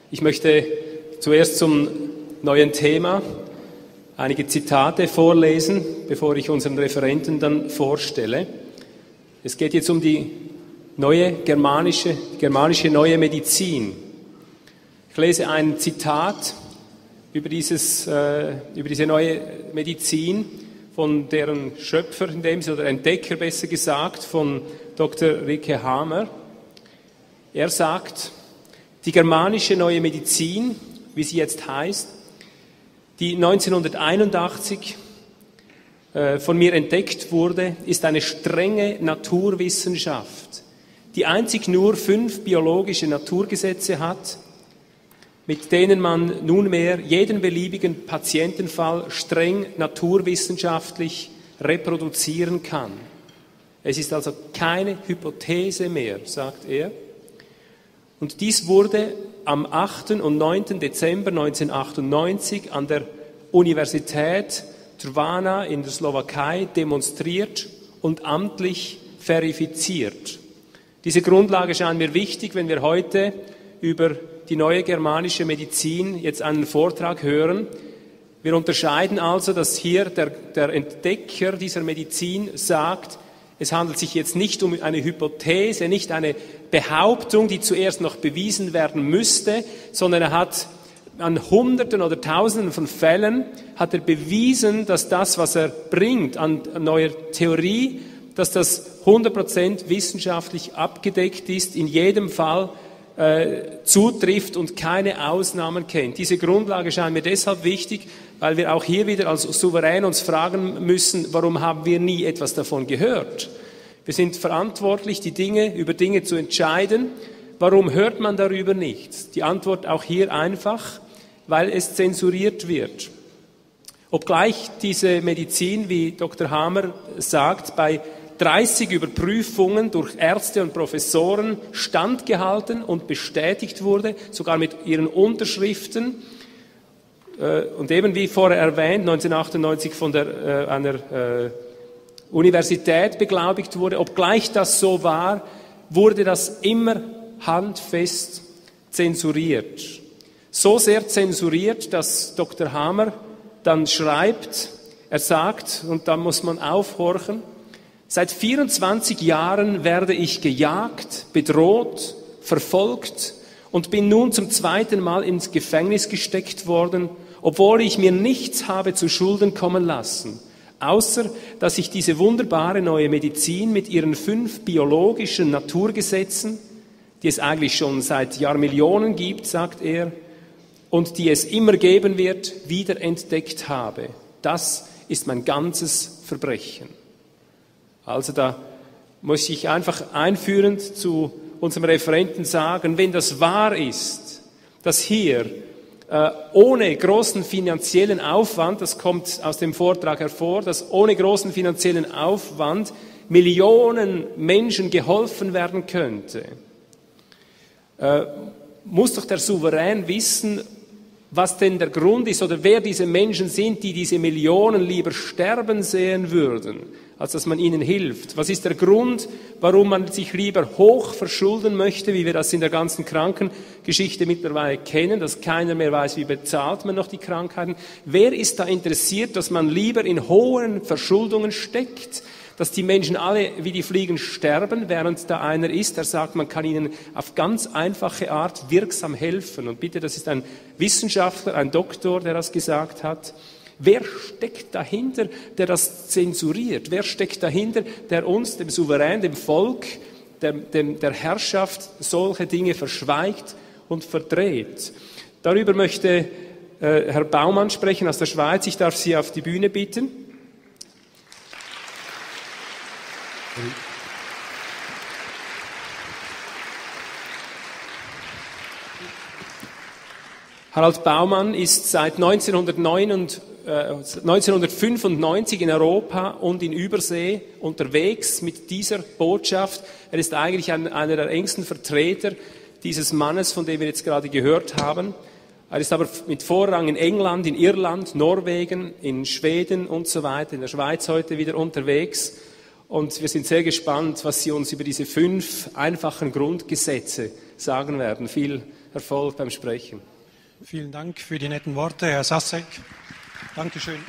Ich möchte zuerst zum neuen Thema einige Zitate vorlesen, bevor ich unseren Referenten dann vorstelle. Es geht jetzt um die neue germanische neue Medizin. Ich lese ein Zitat über diese neue Medizin von deren Schöpfer, oder Entdecker besser gesagt, von Dr. Ricke Hamer. Er sagt, die germanische neue Medizin, wie sie jetzt heißt, die 1981 von mir entdeckt wurde, ist eine strenge Naturwissenschaft, die einzig nur 5 biologische Naturgesetze hat, mit denen man nunmehr jeden beliebigen Patientenfall streng naturwissenschaftlich reproduzieren kann. Es ist also keine Hypothese mehr, sagt er. Und dies wurde am 8. und 9. Dezember 1998 an der Universität Trnava in der Slowakei demonstriert und amtlich verifiziert. Diese Grundlage scheint mir wichtig, wenn wir heute über die neue germanische Medizin jetzt einen Vortrag hören. Wir unterscheiden also, dass hier der Entdecker dieser Medizin sagt, es handelt sich jetzt nicht um eine Hypothese, nicht eine Behauptung, die zuerst noch bewiesen werden müsste, sondern er hat an Hunderten oder Tausenden von Fällen hat er bewiesen, dass das, was er bringt an neuer Theorie, dass das 100% wissenschaftlich abgedeckt ist, in jedem Fall zutrifft und keine Ausnahmen kennt. Diese Grundlage scheint mir deshalb wichtig, weil wir auch hier wieder als Souverän uns fragen müssen, warum haben wir nie etwas davon gehört? Wir sind verantwortlich, über Dinge zu entscheiden. Warum hört man darüber nichts? Die Antwort auch hier einfach, weil es zensuriert wird. Obgleich diese Medizin, wie Dr. Hamer sagt, bei 30 Überprüfungen durch Ärzte und Professoren standgehalten und bestätigt wurde, sogar mit ihren Unterschriften. Und eben wie vorher erwähnt, 1998 von einer Universität beglaubigt wurde. Obgleich das so war, wurde das immer handfest zensuriert. So sehr zensuriert, dass Dr. Hamer dann schreibt, er sagt, und da muss man aufhorchen, seit 24 Jahren werde ich gejagt, bedroht, verfolgt und bin nun zum 2. Mal ins Gefängnis gesteckt worden, obwohl ich mir nichts habe zu Schulden kommen lassen, außer dass ich diese wunderbare neue Medizin mit ihren 5 biologischen Naturgesetzen, die es eigentlich schon seit Jahrmillionen gibt, sagt er, und die es immer geben wird, wiederentdeckt habe. Das ist mein ganzes Verbrechen. Also da muss ich einfach einführend zu unserem Referenten sagen, wenn das wahr ist, dass hier ohne großen finanziellen Aufwand, das kommt aus dem Vortrag hervor, dass ohne großen finanziellen Aufwand Millionen Menschen geholfen werden könnte, muss doch der Souverän wissen, was denn der Grund ist oder wer diese Menschen sind, die diese Millionen lieber sterben sehen würden, als dass man ihnen hilft. Was ist der Grund, warum man sich lieber hoch verschulden möchte, wie wir das in der ganzen Krankengeschichte mittlerweile kennen, dass keiner mehr weiß, wie bezahlt man noch die Krankheiten. Wer ist da interessiert, dass man lieber in hohen Verschuldungen steckt, dass die Menschen alle wie die Fliegen sterben, während da einer ist, der sagt, man kann ihnen auf ganz einfache Art wirksam helfen. Und bitte, das ist ein Wissenschaftler, ein Doktor, der das gesagt hat. Wer steckt dahinter, der das zensuriert? Wer steckt dahinter, der uns, dem Souverän, dem Volk, der Herrschaft solche Dinge verschweigt und verdreht? Darüber möchte Herr Baumann sprechen aus der Schweiz. Ich darf Sie auf die Bühne bitten. Harald Baumann ist seit 1995 in Europa und in Übersee unterwegs mit dieser Botschaft. Er ist eigentlich einer der engsten Vertreter dieses Mannes, von dem wir jetzt gerade gehört haben. Er ist aber mit Vorrang in England, in Irland, Norwegen, in Schweden und so weiter, in der Schweiz heute wieder unterwegs. Und wir sind sehr gespannt, was Sie uns über diese 5 einfachen Grundgesetze sagen werden. Viel Erfolg beim Sprechen. Vielen Dank für die netten Worte, Herr Sasek. Dankeschön.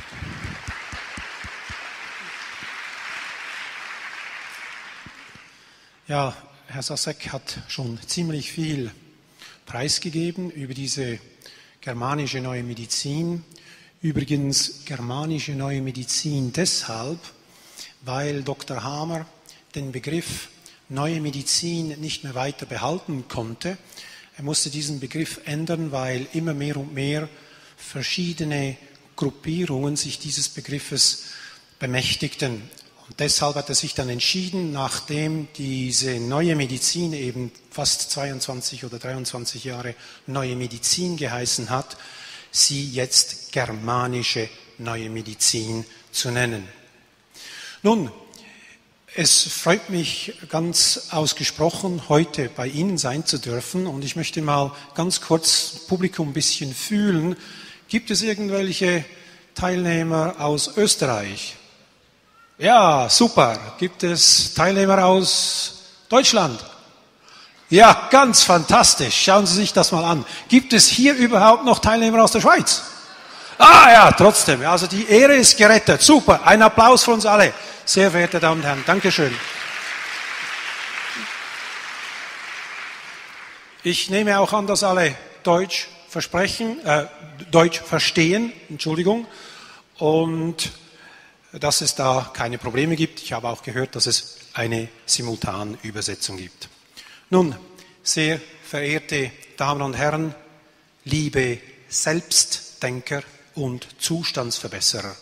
Ja, Herr Sasek hat schon ziemlich viel preisgegeben über diese germanische neue Medizin. Übrigens germanische neue Medizin deshalb, weil Dr. Hamer den Begriff neue Medizin nicht mehr weiter behalten konnte. Er musste diesen Begriff ändern, weil immer mehr und mehr verschiedene Gruppierungen sich dieses Begriffes bemächtigten. Und deshalb hat er sich dann entschieden, nachdem diese neue Medizin eben fast 22 oder 23 Jahre neue Medizin geheißen hat, sie jetzt germanische neue Medizin zu nennen. Nun, es freut mich ganz ausgesprochen, heute bei Ihnen sein zu dürfen und ich möchte mal ganz kurz das Publikum ein bisschen fühlen. Gibt es irgendwelche Teilnehmer aus Österreich? Ja, super. Gibt es Teilnehmer aus Deutschland? Ja, ganz fantastisch. Schauen Sie sich das mal an. Gibt es hier überhaupt noch Teilnehmer aus der Schweiz? Ah ja, trotzdem. Also die Ehre ist gerettet. Super. Ein Applaus für uns alle. Sehr verehrte Damen und Herren, Dankeschön. Ich nehme auch an, dass alle Deutsch verstehen, und dass es da keine Probleme gibt. Ich habe auch gehört, dass es eine Simultanübersetzung gibt. Nun, sehr verehrte Damen und Herren, liebe Selbstdenker und Zustandsverbesserer.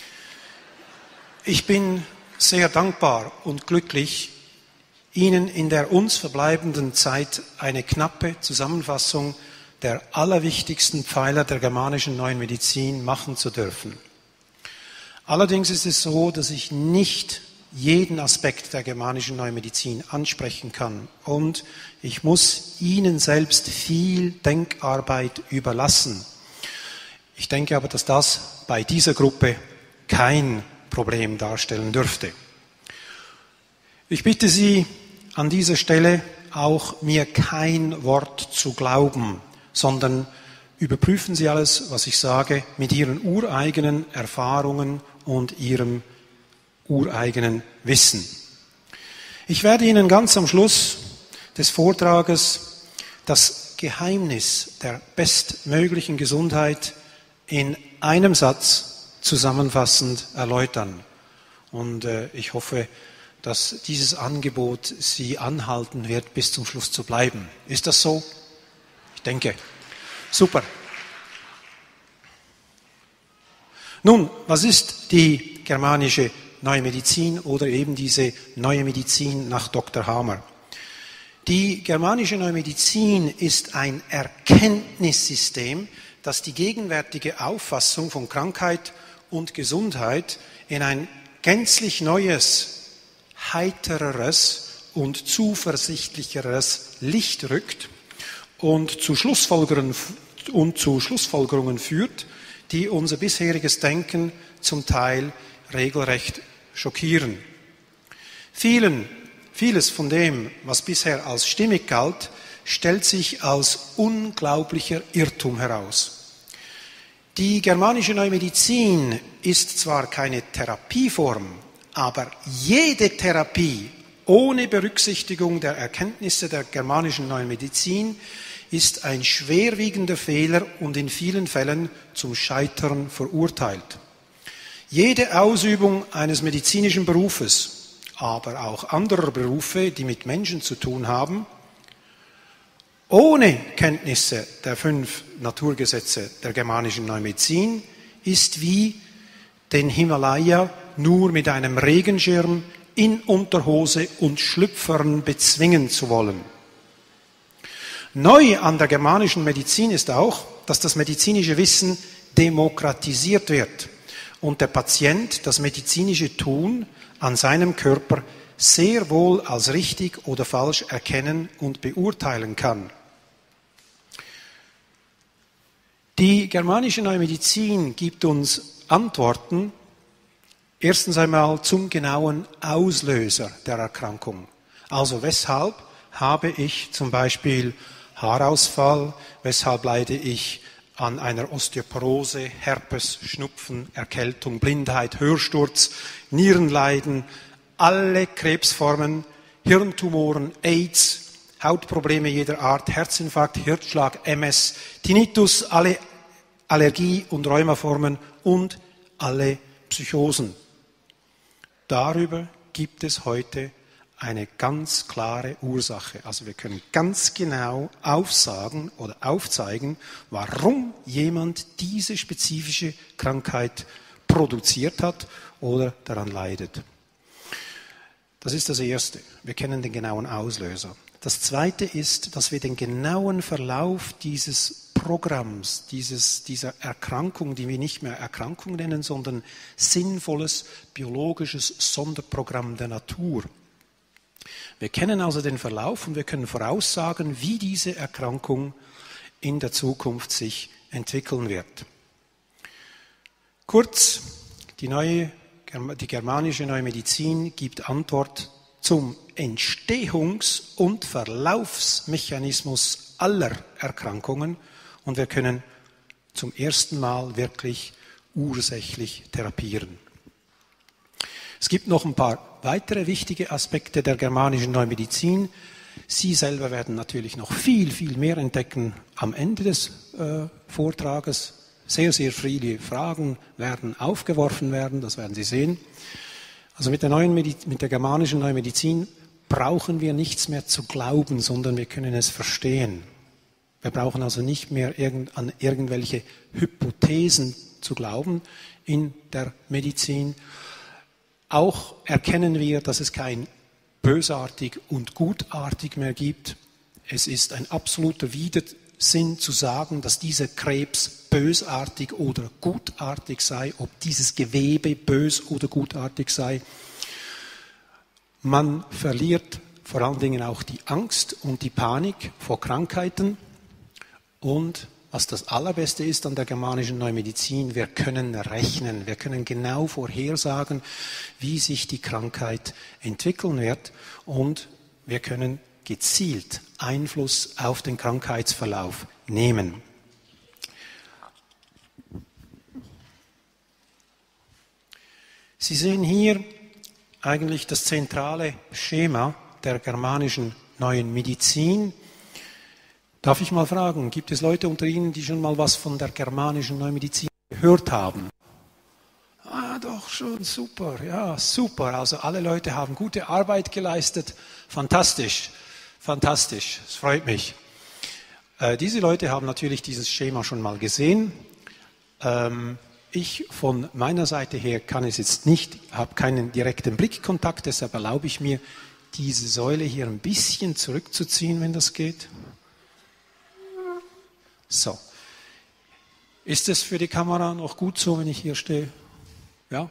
Ich bin sehr dankbar und glücklich, Ihnen in der uns verbleibenden Zeit eine knappe Zusammenfassung der allerwichtigsten Pfeiler der germanischen neuen Medizin machen zu dürfen. Allerdings ist es so, dass ich nicht jeden Aspekt der germanischen neuen Medizin ansprechen kann und ich muss Ihnen selbst viel Denkarbeit überlassen. Ich denke aber, dass das bei dieser Gruppe kein Problem darstellen dürfte. Ich bitte Sie an dieser Stelle auch, mir kein Wort zu glauben, sondern überprüfen Sie alles, was ich sage, mit Ihren ureigenen Erfahrungen und Ihrem ureigenen Wissen. Ich werde Ihnen ganz am Schluss des Vortrages das Geheimnis der bestmöglichen Gesundheit in einem Satz zusammenfassend erläutern. Und ich hoffe, dass dieses Angebot Sie anhalten wird, bis zum Schluss zu bleiben. Ist das so? Ich denke. Super. Nun, was ist die germanische neue Medizin oder eben diese neue Medizin nach Dr. Hamer? Die germanische neue Medizin ist ein Erkenntnissystem, das die gegenwärtige Auffassung von Krankheit und Gesundheit in ein gänzlich neues, heitereres und zuversichtlicheres Licht rückt und zu Schlussfolgerungen führt, die unser bisheriges Denken zum Teil regelrecht schockieren. Vieles von dem, was bisher als stimmig galt, stellt sich als unglaublicher Irrtum heraus. Die germanische neue Medizin ist zwar keine Therapieform, aber jede Therapie ohne Berücksichtigung der Erkenntnisse der germanischen neuen Medizin ist ein schwerwiegender Fehler und in vielen Fällen zum Scheitern verurteilt. Jede Ausübung eines medizinischen Berufes, aber auch anderer Berufe, die mit Menschen zu tun haben, ohne Kenntnisse der 5 Naturgesetze der germanischen neuen Medizin ist wie den Himalaya nur mit einem Regenschirm in Unterhose und Schlüpfern bezwingen zu wollen. Neu an der germanischen Medizin ist auch, dass das medizinische Wissen demokratisiert wird und der Patient das medizinische Tun an seinem Körper sehr wohl als richtig oder falsch erkennen und beurteilen kann. Die germanische neue Medizin gibt uns Antworten, erstens einmal zum genauen Auslöser der Erkrankung. Also weshalb habe ich zum Beispiel Haarausfall? Weshalb leide ich an einer Osteoporose, Herpes, Schnupfen, Erkältung, Blindheit, Hörsturz, Nierenleiden, alle Krebsformen, Hirntumoren, AIDS, Hautprobleme jeder Art, Herzinfarkt, Herzschlag, MS, Tinnitus, alle Allergie- und Rheumaformen und alle Psychosen. Darüber gibt es heute eine ganz klare Ursache. Also wir können ganz genau aufsagen oder aufzeigen, warum jemand diese spezifische Krankheit produziert hat oder daran leidet. Das ist das Erste. Wir kennen den genauen Auslöser. Das Zweite ist, dass wir den genauen Verlauf dieses Programms, dieser Erkrankung, die wir nicht mehr Erkrankung nennen, sondern sinnvolles biologisches Sonderprogramm der Natur. Wir kennen also den Verlauf und wir können voraussagen, wie diese Erkrankung in der Zukunft sich entwickeln wird. Kurz, die germanische Neue Medizin gibt Antwort zum Entstehungs- und Verlaufsmechanismus aller Erkrankungen und wir können zum ersten Mal wirklich ursächlich therapieren. Es gibt noch ein paar weitere wichtige Aspekte der germanischen Neuen Medizin. Sie selber werden natürlich noch viel, viel mehr entdecken am Ende des Vortrages. Sehr, sehr viele Fragen werden aufgeworfen werden, das werden Sie sehen. Also mit der germanischen Neuen Medizin brauchen wir nichts mehr zu glauben, sondern wir können es verstehen. Wir brauchen also nicht mehr an irgendwelche Hypothesen zu glauben in der Medizin. Auch erkennen wir, dass es kein bösartig und gutartig mehr gibt. Es ist ein absoluter Widersinn zu sagen, dass dieser Krebs bösartig oder gutartig sei, ob dieses Gewebe bös oder gutartig sei. Man verliert vor allen Dingen auch die Angst und die Panik vor Krankheiten. Und was das Allerbeste ist an der germanischen Neuen Medizin, wir können rechnen, wir können genau vorhersagen, wie sich die Krankheit entwickeln wird und wir können gezielt Einfluss auf den Krankheitsverlauf nehmen. Sie sehen hier eigentlich das zentrale Schema der germanischen Neuen Medizin. Darf ich mal fragen, gibt es Leute unter Ihnen, die schon mal was von der germanischen Neuen Medizin gehört haben? Ah, doch schon, super, ja, super. Also alle Leute haben gute Arbeit geleistet. Fantastisch, fantastisch, es freut mich. Diese Leute haben natürlich dieses Schema schon mal gesehen. Ich von meiner Seite her kann es jetzt nicht, habe keinen direkten Blickkontakt, deshalb erlaube ich mir, diese Säule hier ein bisschen zurückzuziehen, wenn das geht. So. Ist es für die Kamera noch gut so, wenn ich hier stehe? Ja?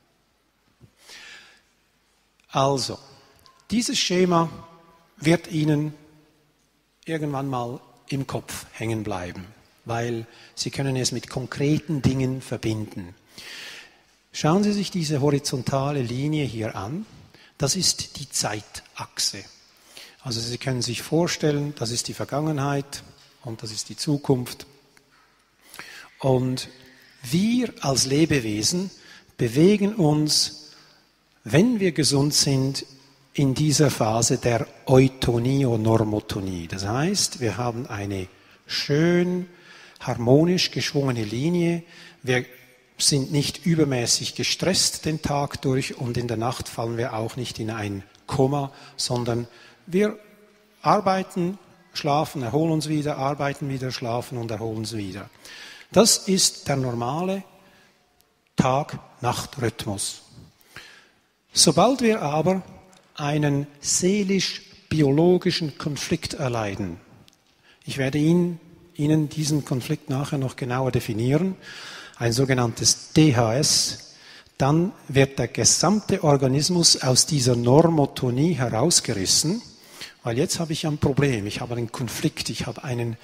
Also, dieses Schema wird Ihnen irgendwann mal im Kopf hängen bleiben, weil Sie können es mit konkreten Dingen verbinden. Schauen Sie sich diese horizontale Linie hier an. Das ist die Zeitachse. Also Sie können sich vorstellen, das ist die Vergangenheit und das ist die Zukunft. Und wir als Lebewesen bewegen uns, wenn wir gesund sind, in dieser Phase der Eutonie und Normotonie. Das heißt, wir haben eine schön harmonisch geschwungene Linie. Wir sind nicht übermäßig gestresst den Tag durch und in der Nacht fallen wir auch nicht in ein Koma, sondern wir arbeiten, schlafen, erholen uns wieder, arbeiten wieder, schlafen und erholen uns wieder. Das ist der normale Tag-Nacht-Rhythmus. Sobald wir aber einen seelisch-biologischen Konflikt erleiden, ich werde Ihnen diesen Konflikt nachher noch genauer definieren, ein sogenanntes DHS, dann wird der gesamte Organismus aus dieser Normotonie herausgerissen, weil jetzt habe ich ein Problem, ich habe einen Konflikt, ich habe einen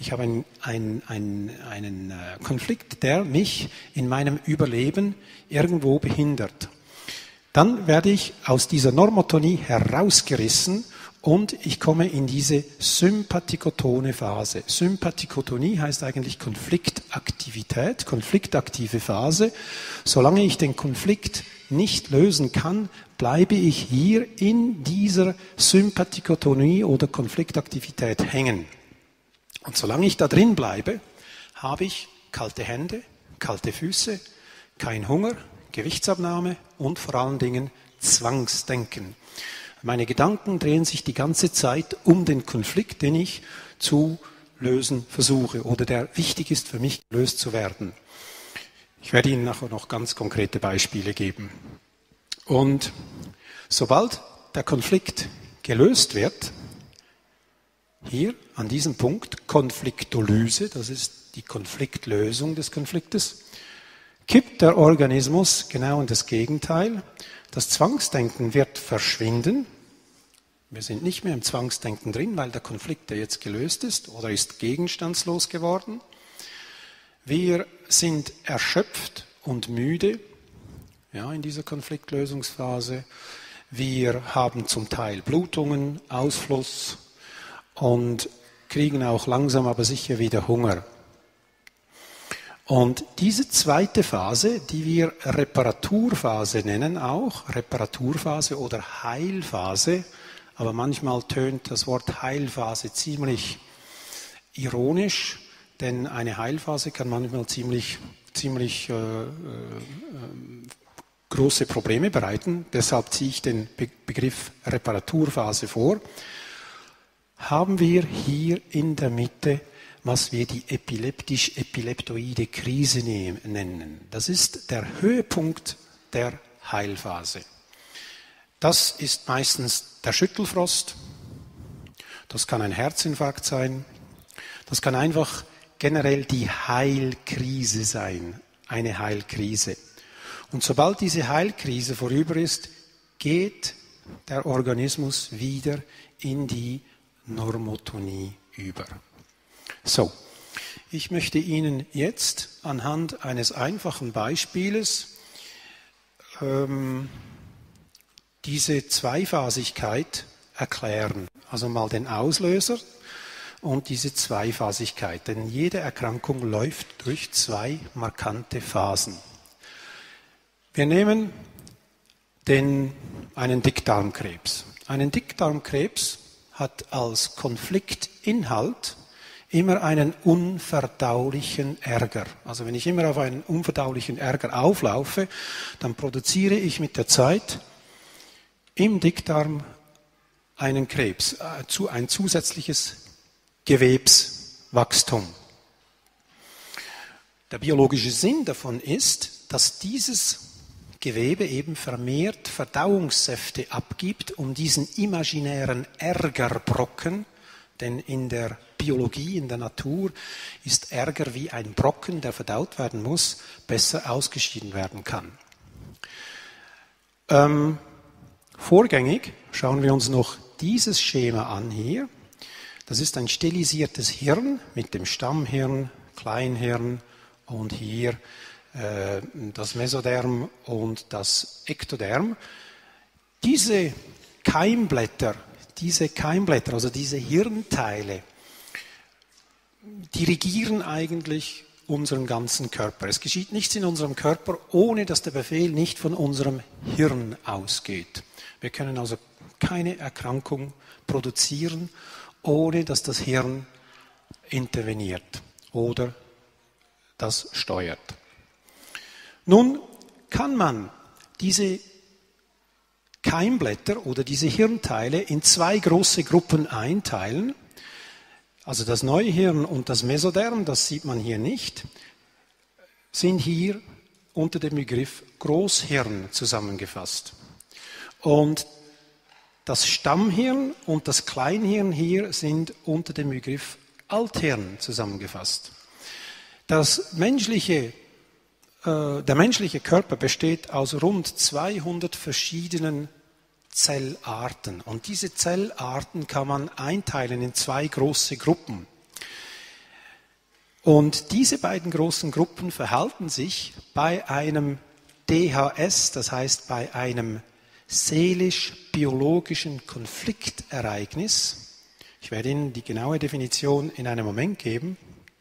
Konflikt, der mich in meinem Überleben irgendwo behindert. Dann werde ich aus dieser Normotonie herausgerissen und ich komme in diese sympathikotone Phase. Sympathikotonie heißt eigentlich Konfliktaktivität, konfliktaktive Phase. Solange ich den Konflikt nicht lösen kann, bleibe ich hier in dieser Sympathikotonie oder Konfliktaktivität hängen. Und solange ich da drin bleibe, habe ich kalte Hände, kalte Füße, kein Hunger, Gewichtsabnahme und vor allen Dingen Zwangsdenken. Meine Gedanken drehen sich die ganze Zeit um den Konflikt, den ich zu lösen versuche oder der wichtig ist für mich, gelöst zu werden. Ich werde Ihnen nachher noch ganz konkrete Beispiele geben. Und sobald der Konflikt gelöst wird, hier an diesem Punkt Konfliktolyse, das ist die Konfliktlösung des Konfliktes, kippt der Organismus genau in das Gegenteil. Das Zwangsdenken wird verschwinden. Wir sind nicht mehr im Zwangsdenken drin, weil der Konflikt, der jetzt gelöst ist, oder ist gegenstandslos geworden. Wir sind erschöpft und müde, ja, in dieser Konfliktlösungsphase. Wir haben zum Teil Blutungen, Ausfluss und kriegen auch langsam aber sicher wieder Hunger. Und diese zweite Phase, die wir Reparaturphase nennen auch, Reparaturphase oder Heilphase, aber manchmal tönt das Wort Heilphase ziemlich ironisch, denn eine Heilphase kann manchmal ziemlich große Probleme bereiten. Deshalb ziehe ich den Begriff Reparaturphase vor. Haben wir hier in der Mitte, was wir die epileptisch-epileptoide Krise nennen. Das ist der Höhepunkt der Heilphase. Das ist meistens der Schüttelfrost, das kann ein Herzinfarkt sein, das kann einfach generell die Heilkrise sein, eine Heilkrise. Und sobald diese Heilkrise vorüber ist, geht der Organismus wieder in die Normotonie über. So, ich möchte Ihnen jetzt anhand eines einfachen Beispieles diese Zweiphasigkeit erklären. Also mal den Auslöser und diese Zweiphasigkeit. Denn jede Erkrankung läuft durch zwei markante Phasen. Wir nehmen einen Dickdarmkrebs. Einen Dickdarmkrebs hat als Konfliktinhalt immer einen unverdaulichen Ärger. Also wenn ich immer auf einen unverdaulichen Ärger auflaufe, dann produziere ich mit der Zeit im Dickdarm einen Krebs, ein zusätzliches Gewebswachstum. Der biologische Sinn davon ist, dass dieses Gewebe eben vermehrt Verdauungssäfte abgibt, um diesen imaginären Ärgerbrocken, denn in der Biologie, in der Natur, ist Ärger wie ein Brocken, der verdaut werden muss, besser ausgeschieden werden kann. Vorgängig schauen wir uns noch dieses Schema an hier. Das ist ein stilisiertes Hirn mit dem Stammhirn, Kleinhirn und hier das Mesoderm und das Ektoderm. Diese Keimblätter, also diese Hirnteile, dirigieren eigentlich unseren ganzen Körper. Es geschieht nichts in unserem Körper, ohne dass der Befehl nicht von unserem Hirn ausgeht. Wir können also keine Erkrankung produzieren, ohne dass das Hirn interveniert oder das steuert. Nun kann man diese Keimblätter oder diese Hirnteile in zwei große Gruppen einteilen. Also das Neuhirn und das Mesoderm, das sieht man hier nicht, sind hier unter dem Begriff Großhirn zusammengefasst. Und das Stammhirn und das Kleinhirn hier sind unter dem Begriff Althirn zusammengefasst. Der menschliche Körper besteht aus rund 200 verschiedenen Zellarten. Und diese Zellarten kann man einteilen in zwei große Gruppen. Und diese beiden großen Gruppen verhalten sich bei einem DHS, das heißt bei einem seelisch-biologischen Konfliktereignis, ich werde Ihnen die genaue Definition in einem Moment geben,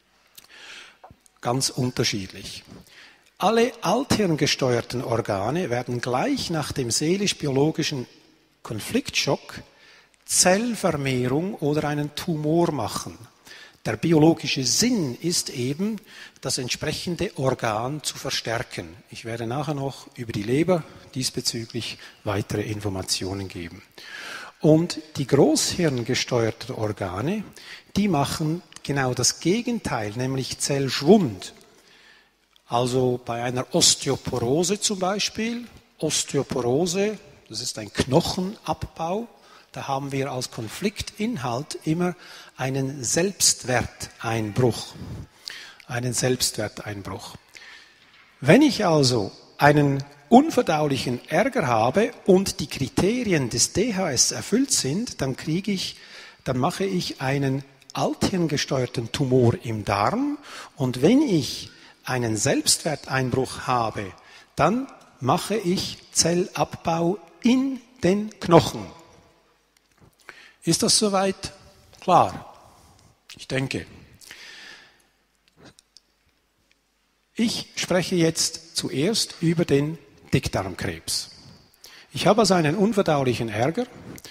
ganz unterschiedlich. Alle althirngesteuerten Organe werden gleich nach dem seelisch-biologischen Konfliktschock Zellvermehrung oder einen Tumor machen. Der biologische Sinn ist eben, das entsprechende Organ zu verstärken. Ich werde nachher noch über die Leber diesbezüglich weitere Informationen geben. Und die großhirngesteuerten Organe, die machen genau das Gegenteil, nämlich Zellschwund. Also bei einer Osteoporose zum Beispiel, Osteoporose, das ist ein Knochenabbau, da haben wir als Konfliktinhalt immer einen Selbstwerteinbruch. Einen Selbstwerteinbruch. Wenn ich also einen unverdaulichen Ärger habe und die Kriterien des DHS erfüllt sind, dann mache ich einen althirngesteuerten Tumor im Darm. Und wenn ich einen Selbstwerteinbruch habe, dann mache ich Zellabbau in den Knochen. Ist das soweit klar? Ich denke. Ich spreche jetzt zuerst über den Dickdarmkrebs. Ich habe also einen unverdaulichen Ärger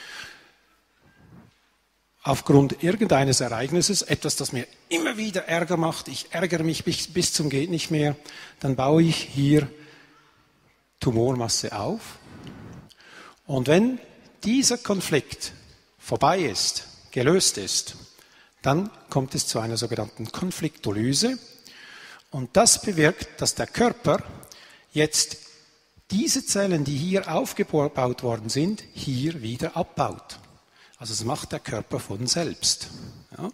aufgrund irgendeines Ereignisses, etwas, das mir immer wieder Ärger macht. Ich ärgere mich bis zum geht nicht mehr. Dann baue ich hier Tumormasse auf. Und wenn dieser Konflikt vorbei ist, gelöst ist, dann kommt es zu einer sogenannten Konfliktolyse. Und das bewirkt, dass der Körper jetzt diese Zellen, die hier aufgebaut worden sind, hier wieder abbaut. Also das macht der Körper von selbst. Ja.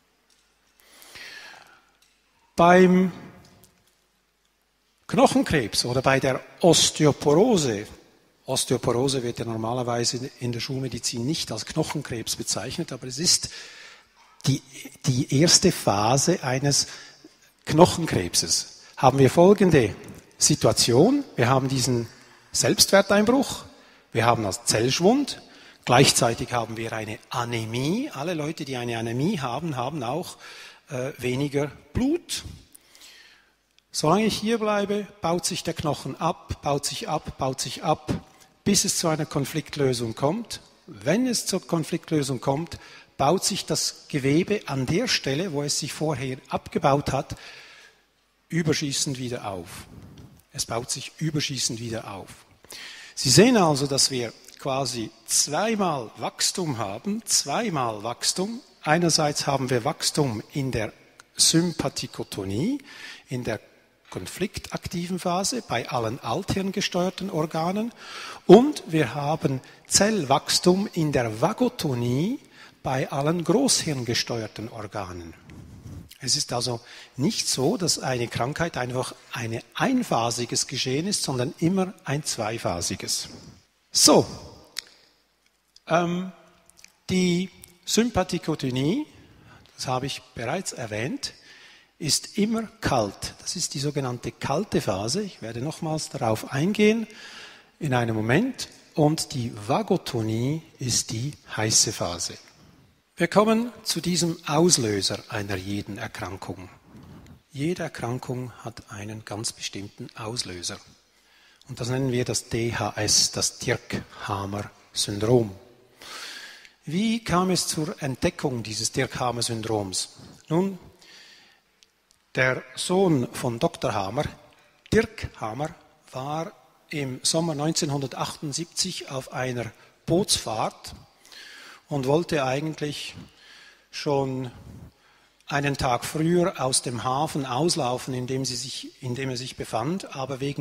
Beim Knochenkrebs oder bei der Osteoporose, Osteoporose wird ja normalerweise in der Schulmedizin nicht als Knochenkrebs bezeichnet, aber es ist die erste Phase eines Knochenkrebses. Haben wir folgende Situation. Wir haben diesen Selbstwerteinbruch, wir haben das Zellschwund, gleichzeitig haben wir eine Anämie. Alle Leute, die eine Anämie haben, haben auch weniger Blut. Solange ich hier bleibe, baut sich der Knochen ab, baut sich ab, bis es zu einer Konfliktlösung kommt. Wenn es zur Konfliktlösung kommt, baut sich das Gewebe an der Stelle, wo es sich vorher abgebaut hat, überschießend wieder auf. Es baut sich überschießend wieder auf. Sie sehen also, dass wir quasi zweimal Wachstum haben, Einerseits haben wir Wachstum in der Sympathikotonie, in der konfliktaktiven Phase bei allen althirngesteuerten Organen und wir haben Zellwachstum in der Vagotonie bei allen großhirngesteuerten Organen. Es ist also nicht so, dass eine Krankheit einfach ein einphasiges Geschehen ist, sondern immer ein zweiphasiges. So, die Sympathikotonie, das habe ich bereits erwähnt, ist immer kalt. Das ist die sogenannte kalte Phase. Ich werde nochmals darauf eingehen in einem Moment. Und die Vagotonie ist die heiße Phase. Wir kommen zu diesem Auslöser einer jeden Erkrankung. Jede Erkrankung hat einen ganz bestimmten Auslöser. Und das nennen wir das DHS, das Dirkhamer-Syndrom. Wie kam es zur Entdeckung dieses Dirkhamer-Syndroms? Nun, der Sohn von Dr. Hamer, Dirk Hamer, war im Sommer 1978 auf einer Bootsfahrt und wollte eigentlich schon einen Tag früher aus dem Hafen auslaufen, in dem er sich befand, aber wegen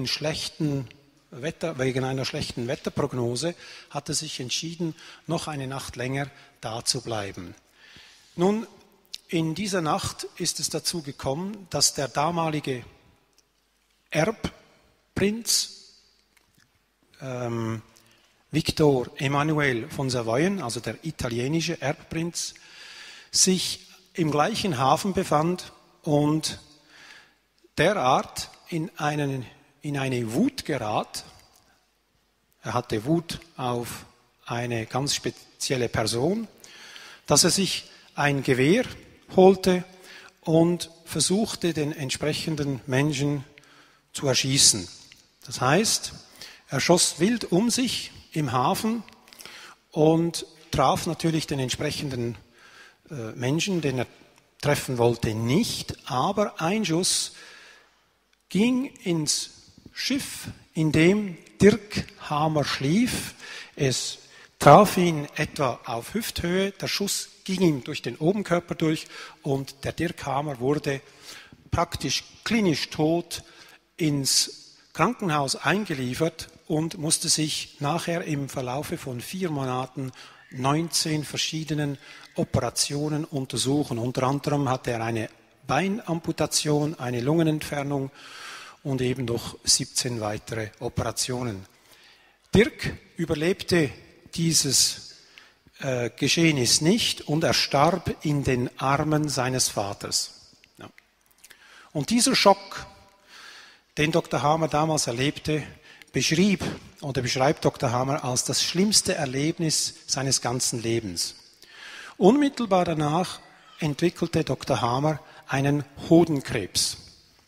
einer schlechten Wetterprognose hat er sich entschieden, noch eine Nacht länger da zu bleiben. Nun, in dieser Nacht ist es dazu gekommen, dass der damalige Erbprinz Victor Emanuel von Savoyen, also der italienische Erbprinz, sich im gleichen Hafen befand und derart in eine Wut geriet, er hatte Wut auf eine ganz spezielle Person, dass er sich ein Gewehr holte und versuchte, den entsprechenden Menschen zu erschießen. Das heißt, er schoss wild um sich im Hafen und traf natürlich den entsprechenden Menschen, den er treffen wollte, nicht, aber ein Schuss ging ins Schiff, in dem Dirk Hamer schlief. Es traf ihn etwa auf Hüfthöhe, der Schuss ging ihm durch den Oberkörper durch und der Dirk Hamer wurde praktisch klinisch tot ins Krankenhaus eingeliefert und musste sich nachher im Verlaufe von 4 Monaten 19 verschiedenen Operationen untersuchen. Unter anderem hatte er eine Beinamputation, eine Lungenentfernung und eben noch 17 weitere Operationen. Dirk überlebte dieses Geschehnis nicht und er starb in den Armen seines Vaters. Ja. Und dieser Schock, den Dr. Hamer damals erlebte, beschreibt Dr. Hamer als das schlimmste Erlebnis seines ganzen Lebens. Unmittelbar danach entwickelte Dr. Hamer einen Hodenkrebs.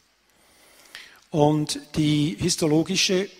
Und die histologische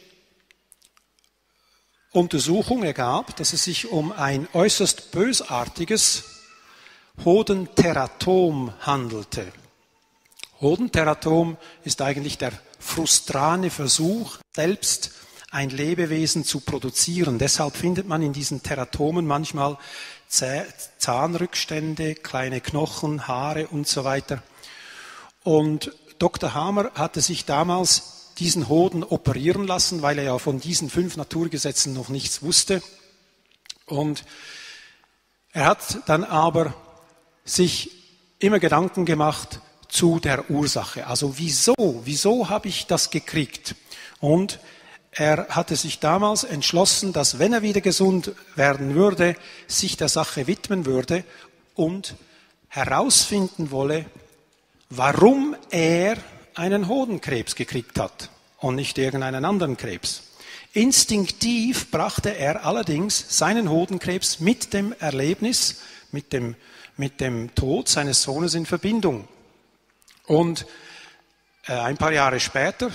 Untersuchung ergab, dass es sich um ein äußerst bösartiges Hodenteratom handelte. Hodenteratom ist eigentlich der frustrane Versuch, selbst ein Lebewesen zu produzieren. Deshalb findet man in diesen Teratomen manchmal Zahnrückstände, kleine Knochen, Haare und so weiter. Und Dr. Hamer hatte sich damals diesen Hoden operieren lassen, weil er ja von diesen 5 Naturgesetzen noch nichts wusste. Und er hat dann aber sich immer Gedanken gemacht zu der Ursache. Also wieso habe ich das gekriegt? Und er hatte sich damals entschlossen, dass wenn er wieder gesund werden würde, sich der Sache widmen würde und herausfinden wolle, warum er einen Hodenkrebs gekriegt hat und nicht irgendeinen anderen Krebs. Instinktiv brachte er allerdings seinen Hodenkrebs mit dem Erlebnis, mit dem Tod seines Sohnes in Verbindung. Und ein paar Jahre später,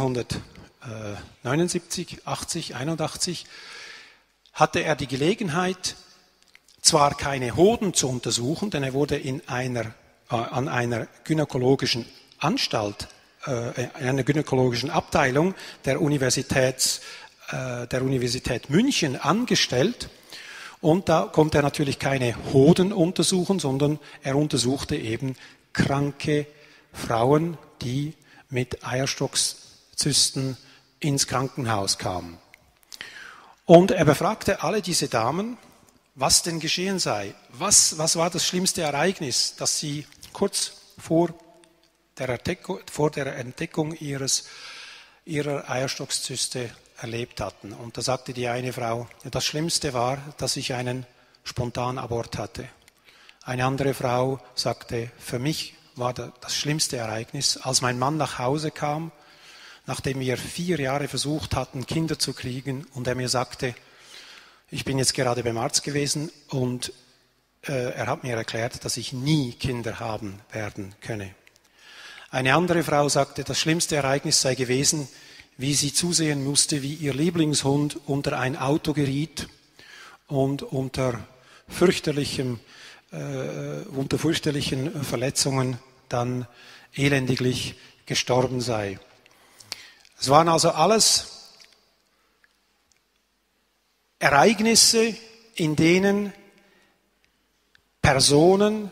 1979, 81, hatte er die Gelegenheit, zwar keine Hoden zu untersuchen, denn er wurde an einer gynäkologischen Anstalt, einer gynäkologischen Abteilung der Universität München angestellt. Und da konnte er natürlich keine Hoden untersuchen, sondern er untersuchte eben kranke Frauen, die mit Eierstockzysten ins Krankenhaus kamen. Und er befragte alle diese Damen, was denn geschehen sei. Was war das schlimmste Ereignis, das sie kurz vor der Entdeckung ihrer Eierstockzyste erlebt hatten. Und da sagte die eine Frau, das Schlimmste war, dass ich einen Spontanabort hatte. Eine andere Frau sagte, für mich war das schlimmste Ereignis, als mein Mann nach Hause kam, nachdem wir 4 Jahre versucht hatten, Kinder zu kriegen, und er mir sagte, ich bin jetzt gerade beim Arzt gewesen und er hat mir erklärt, dass ich nie Kinder haben werden könne. Eine andere Frau sagte, das schlimmste Ereignis sei gewesen, wie sie zusehen musste, wie ihr Lieblingshund unter ein Auto geriet und unter fürchterlichen Verletzungen dann elendiglich gestorben sei. Es waren also alles Ereignisse, in denen Personen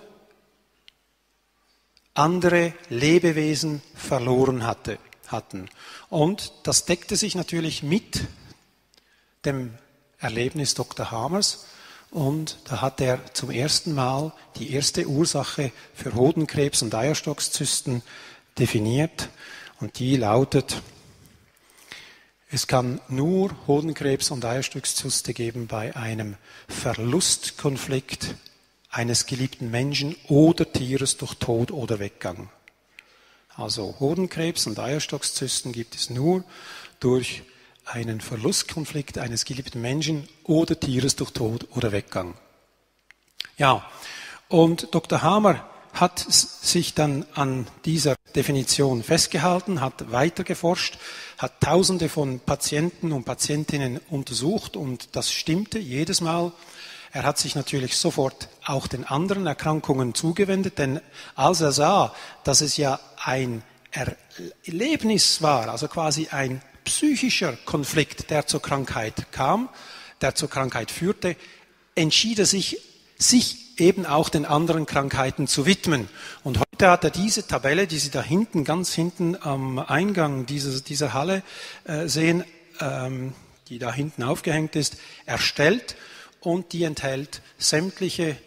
andere Lebewesen verloren hatten. Und das deckte sich natürlich mit dem Erlebnis Dr. Hamers. Und da hat er zum ersten Mal die erste Ursache für Hodenkrebs und Eierstockzysten definiert. Und die lautet, es kann nur Hodenkrebs und Eierstockzyste geben bei einem Verlustkonflikt eines geliebten Menschen oder Tieres durch Tod oder Weggang. Also Hodenkrebs und Eierstockzysten gibt es nur durch einen Verlustkonflikt eines geliebten Menschen oder Tieres durch Tod oder Weggang. Ja, und Dr. Hamer hat sich dann an dieser Definition festgehalten, hat weiter geforscht, hat Tausende von Patienten und Patientinnen untersucht und das stimmte jedes Mal. Er hat sich natürlich sofort auch den anderen Erkrankungen zugewendet, denn als er sah, dass es ja ein Erlebnis war, also quasi ein psychischer Konflikt, der zur Krankheit kam, der zur Krankheit führte, entschied er sich eben auch den anderen Krankheiten zu widmen. Und heute hat er diese Tabelle, die Sie da hinten, ganz hinten am Eingang dieser Halle sehen, die da hinten aufgehängt ist, erstellt und die enthält sämtliche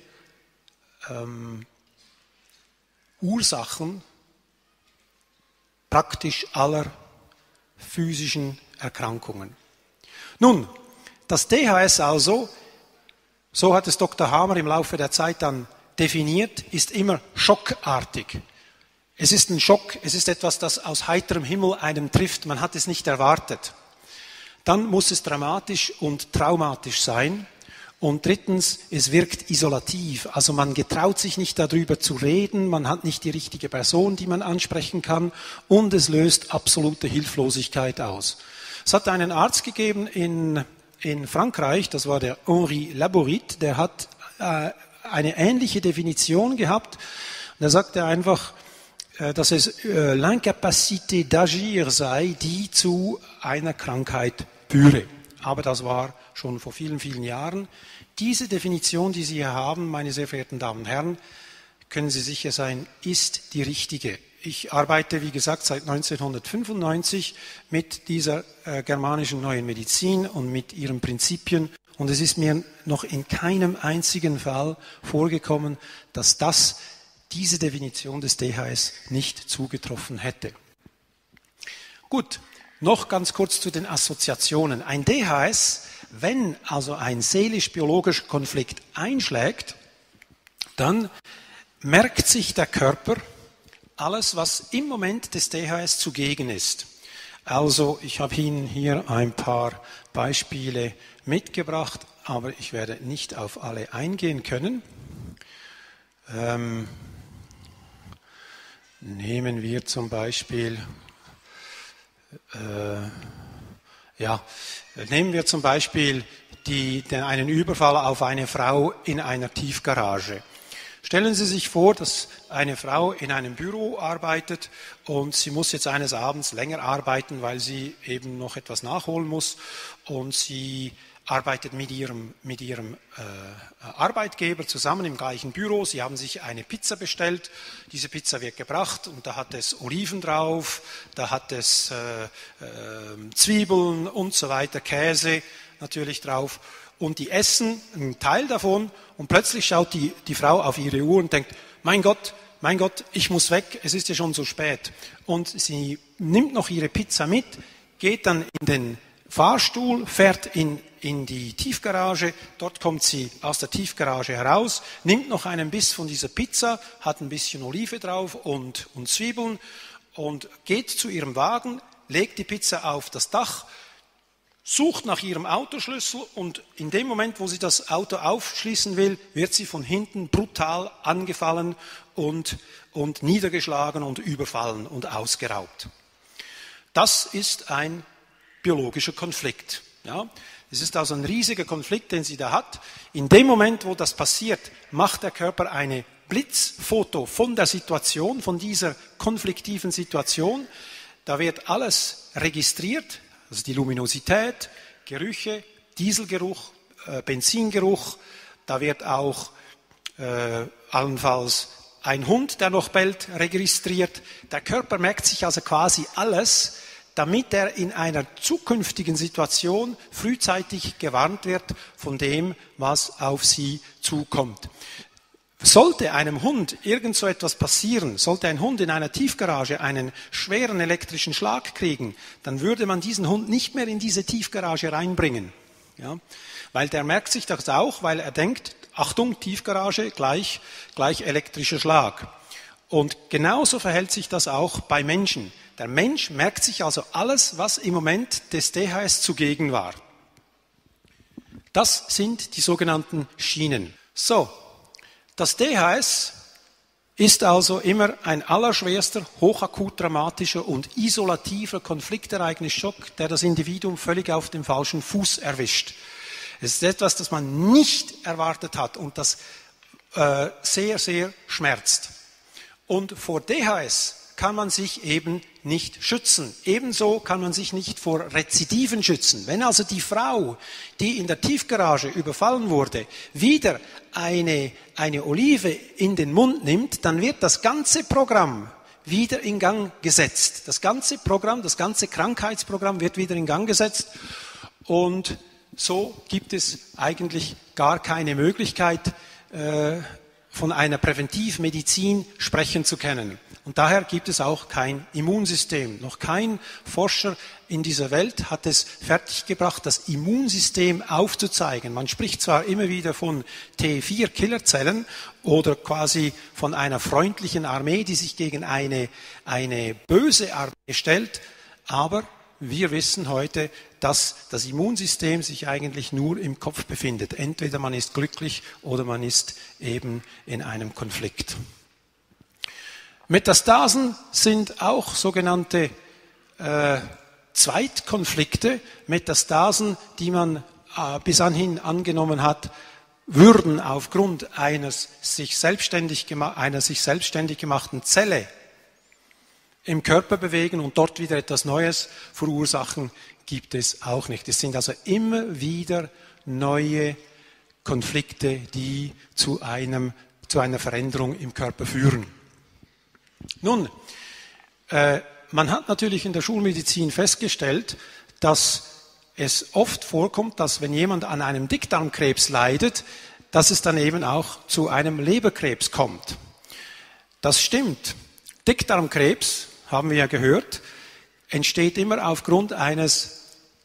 Ursachen praktisch aller physischen Erkrankungen. Nun, das DHS also, so hat es Dr. Hamer im Laufe der Zeit dann definiert, ist immer schockartig. Es ist ein Schock, es ist etwas, das aus heiterem Himmel einem trifft, man hat es nicht erwartet. Dann muss es dramatisch und traumatisch sein. Und drittens, es wirkt isolativ, also man getraut sich nicht darüber zu reden, man hat nicht die richtige Person, die man ansprechen kann und es löst absolute Hilflosigkeit aus. Es hat einen Arzt gegeben in Frankreich, das war der Henri Laborit, der hat eine ähnliche Definition gehabt. Da sagt er einfach, dass es l'incapacité d'agir sei, die zu einer Krankheit führe. Aber das war schon vor vielen, vielen Jahren. Diese Definition, die Sie hier haben, meine sehr verehrten Damen und Herren, können Sie sicher sein, ist die richtige. Ich arbeite, wie gesagt, seit 1995 mit dieser germanischen neuen Medizin und mit ihren Prinzipien. Und es ist mir noch in keinem einzigen Fall vorgekommen, dass diese Definition des DHS nicht zugetroffen hätte. Gut, noch ganz kurz zu den Assoziationen. Ein DHS, wenn also ein seelisch-biologischer Konflikt einschlägt, dann merkt sich der Körper alles, was im Moment des DHS zugegen ist. Also ich habe Ihnen hier ein paar Beispiele mitgebracht, aber ich werde nicht auf alle eingehen können. Nehmen wir zum Beispiel einen Überfall auf eine Frau in einer Tiefgarage. Stellen Sie sich vor, dass eine Frau in einem Büro arbeitet und sie muss jetzt eines Abends länger arbeiten, weil sie eben noch etwas nachholen muss und sie arbeitet mit ihrem Arbeitgeber zusammen im gleichen Büro. Sie haben sich eine Pizza bestellt. Diese Pizza wird gebracht und da hat es Oliven drauf, da hat es Zwiebeln und so weiter, Käse natürlich drauf. Und die essen einen Teil davon und plötzlich schaut die Frau auf ihre Uhr und denkt, mein Gott, ich muss weg, es ist ja schon so spät. Und sie nimmt noch ihre Pizza mit, geht dann in den Fahrstuhl, fährt in die Tiefgarage, dort kommt sie aus der Tiefgarage heraus, nimmt noch einen Biss von dieser Pizza, hat ein bisschen Olive drauf und Zwiebeln und geht zu ihrem Wagen, legt die Pizza auf das Dach, sucht nach ihrem Autoschlüssel und in dem Moment, wo sie das Auto aufschließen will, wird sie von hinten brutal angefallen und niedergeschlagen und überfallen und ausgeraubt. Das ist ein biologischer Konflikt. Ja? Es ist also ein riesiger Konflikt, den sie da hat. In dem Moment, wo das passiert, macht der Körper eine Blitzfoto von der Situation, von dieser konfliktiven Situation. Da wird alles registriert, also die Luminosität, Gerüche, Dieselgeruch, Benzingeruch. Da wird auch allenfalls ein Hund, der noch bellt, registriert. Der Körper merkt sich also quasi alles, damit er in einer zukünftigen Situation frühzeitig gewarnt wird von dem, was auf sie zukommt. Sollte einem Hund irgend so etwas passieren, sollte ein Hund in einer Tiefgarage einen schweren elektrischen Schlag kriegen, dann würde man diesen Hund nicht mehr in diese Tiefgarage reinbringen. Ja? Weil der merkt sich das auch, weil er denkt, Achtung, Tiefgarage, gleich elektrischer Schlag. Und genauso verhält sich das auch bei Menschen. Der Mensch merkt sich also alles, was im Moment des DHS zugegen war. Das sind die sogenannten Schienen. So, das DHS ist also immer ein allerschwerster, hochakut dramatischer und isolativer Konfliktereignis-Schock, der das Individuum völlig auf dem falschen Fuß erwischt. Es ist etwas, das man nicht erwartet hat und das sehr, sehr schmerzt. Und vor DHS kann man sich eben nicht schützen. Ebenso kann man sich nicht vor Rezidiven schützen. Wenn also die Frau, die in der Tiefgarage überfallen wurde, wieder eine Olive in den Mund nimmt, dann wird das ganze Programm wieder in Gang gesetzt. Das ganze Programm, das ganze Krankheitsprogramm wird wieder in Gang gesetzt und so gibt es eigentlich gar keine Möglichkeit, von einer Präventivmedizin sprechen zu können. Und daher gibt es auch kein Immunsystem. Noch kein Forscher in dieser Welt hat es fertiggebracht, das Immunsystem aufzuzeigen. Man spricht zwar immer wieder von T4-Killerzellen oder quasi von einer freundlichen Armee, die sich gegen eine böse Armee stellt, aber wir wissen heute, dass das Immunsystem sich eigentlich nur im Kopf befindet. Entweder man ist glücklich oder man ist eben in einem Konflikt. Metastasen sind auch sogenannte Zweitkonflikte. Metastasen, die man bis anhin angenommen hat, würden aufgrund einer sich selbstständig gemachten Zelle im Körper bewegen und dort wieder etwas Neues verursachen, gibt es auch nicht. Es sind also immer wieder neue Konflikte, die zu einer Veränderung im Körper führen. Nun, man hat natürlich in der Schulmedizin festgestellt, dass es oft vorkommt, dass wenn jemand an einem Dickdarmkrebs leidet, dass es dann eben auch zu einem Leberkrebs kommt. Das stimmt. Dickdarmkrebs, haben wir ja gehört, entsteht immer aufgrund eines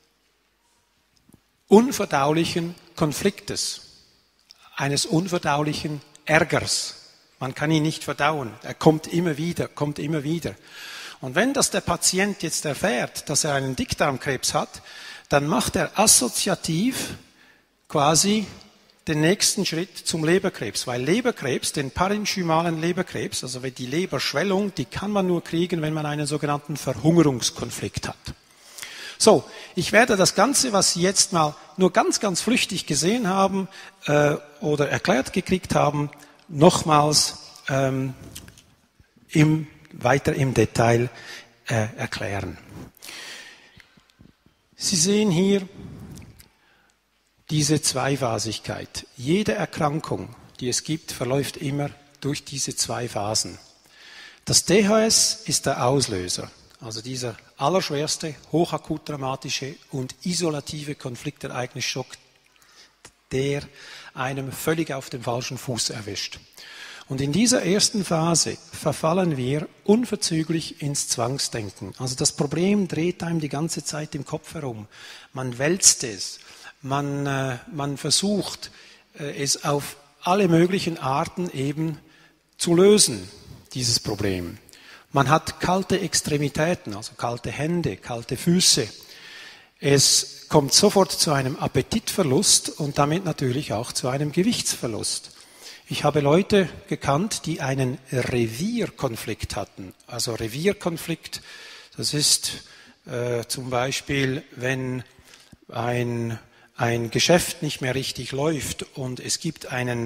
unverdaulichen Konfliktes, eines unverdaulichen Ärgers. Man kann ihn nicht verdauen. Er kommt immer wieder. Und wenn das der Patient jetzt erfährt, dass er einen Dickdarmkrebs hat, dann macht er assoziativ quasi den nächsten Schritt zum Leberkrebs. Weil Leberkrebs, den parenchymalen Leberkrebs, also die Leberschwellung, die kann man nur kriegen, wenn man einen sogenannten Verhungerungskonflikt hat. So, ich werde das Ganze, was Sie jetzt mal nur ganz, ganz flüchtig gesehen haben oder erklärt gekriegt haben, nochmals weiter im Detail erklären. Sie sehen hier diese Zweiphasigkeit. Jede Erkrankung, die es gibt, verläuft immer durch diese zwei Phasen. Das DHS ist der Auslöser, also dieser allerschwerste, hochakut dramatische und isolative Konfliktereignis-Schock, der einem völlig auf dem falschen Fuß erwischt. Und in dieser ersten Phase verfallen wir unverzüglich ins Zwangsdenken. Also das Problem dreht einem die ganze Zeit im Kopf herum. Man wälzt es. Man versucht, es auf alle möglichen Arten eben zu lösen, dieses Problem. Man hat kalte Extremitäten, also kalte Hände, kalte Füße. Es kommt sofort zu einem Appetitverlust und damit natürlich auch zu einem Gewichtsverlust. Ich habe Leute gekannt, die einen Revierkonflikt hatten. Also Revierkonflikt, das ist zum Beispiel, wenn ein Geschäft nicht mehr richtig läuft und es gibt eine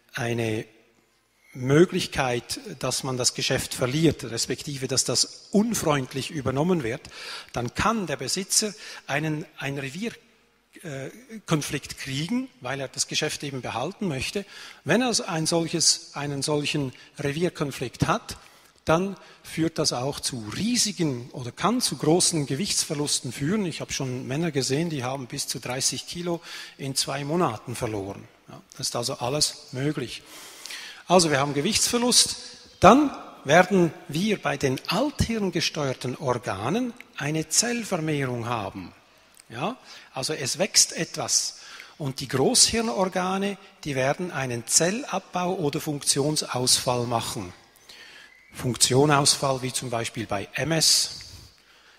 Möglichkeit, dass man das Geschäft verliert, respektive dass das unfreundlich übernommen wird, dann kann der Besitzer einen Revierkonflikt kriegen, weil er das Geschäft eben behalten möchte. Wenn er einen solchen Revierkonflikt hat, dann führt das auch zu riesigen oder kann zu großen Gewichtsverlusten führen. Ich habe schon Männer gesehen, die haben bis zu 30 Kilo in 2 Monaten verloren. Ja, das ist also alles möglich. Also wir haben Gewichtsverlust, dann werden wir bei den althirngesteuerten Organen eine Zellvermehrung haben. Ja, also es wächst etwas und die Großhirnorgane, die werden einen Zellabbau oder Funktionsausfall machen. Funktionausfall wie zum Beispiel bei MS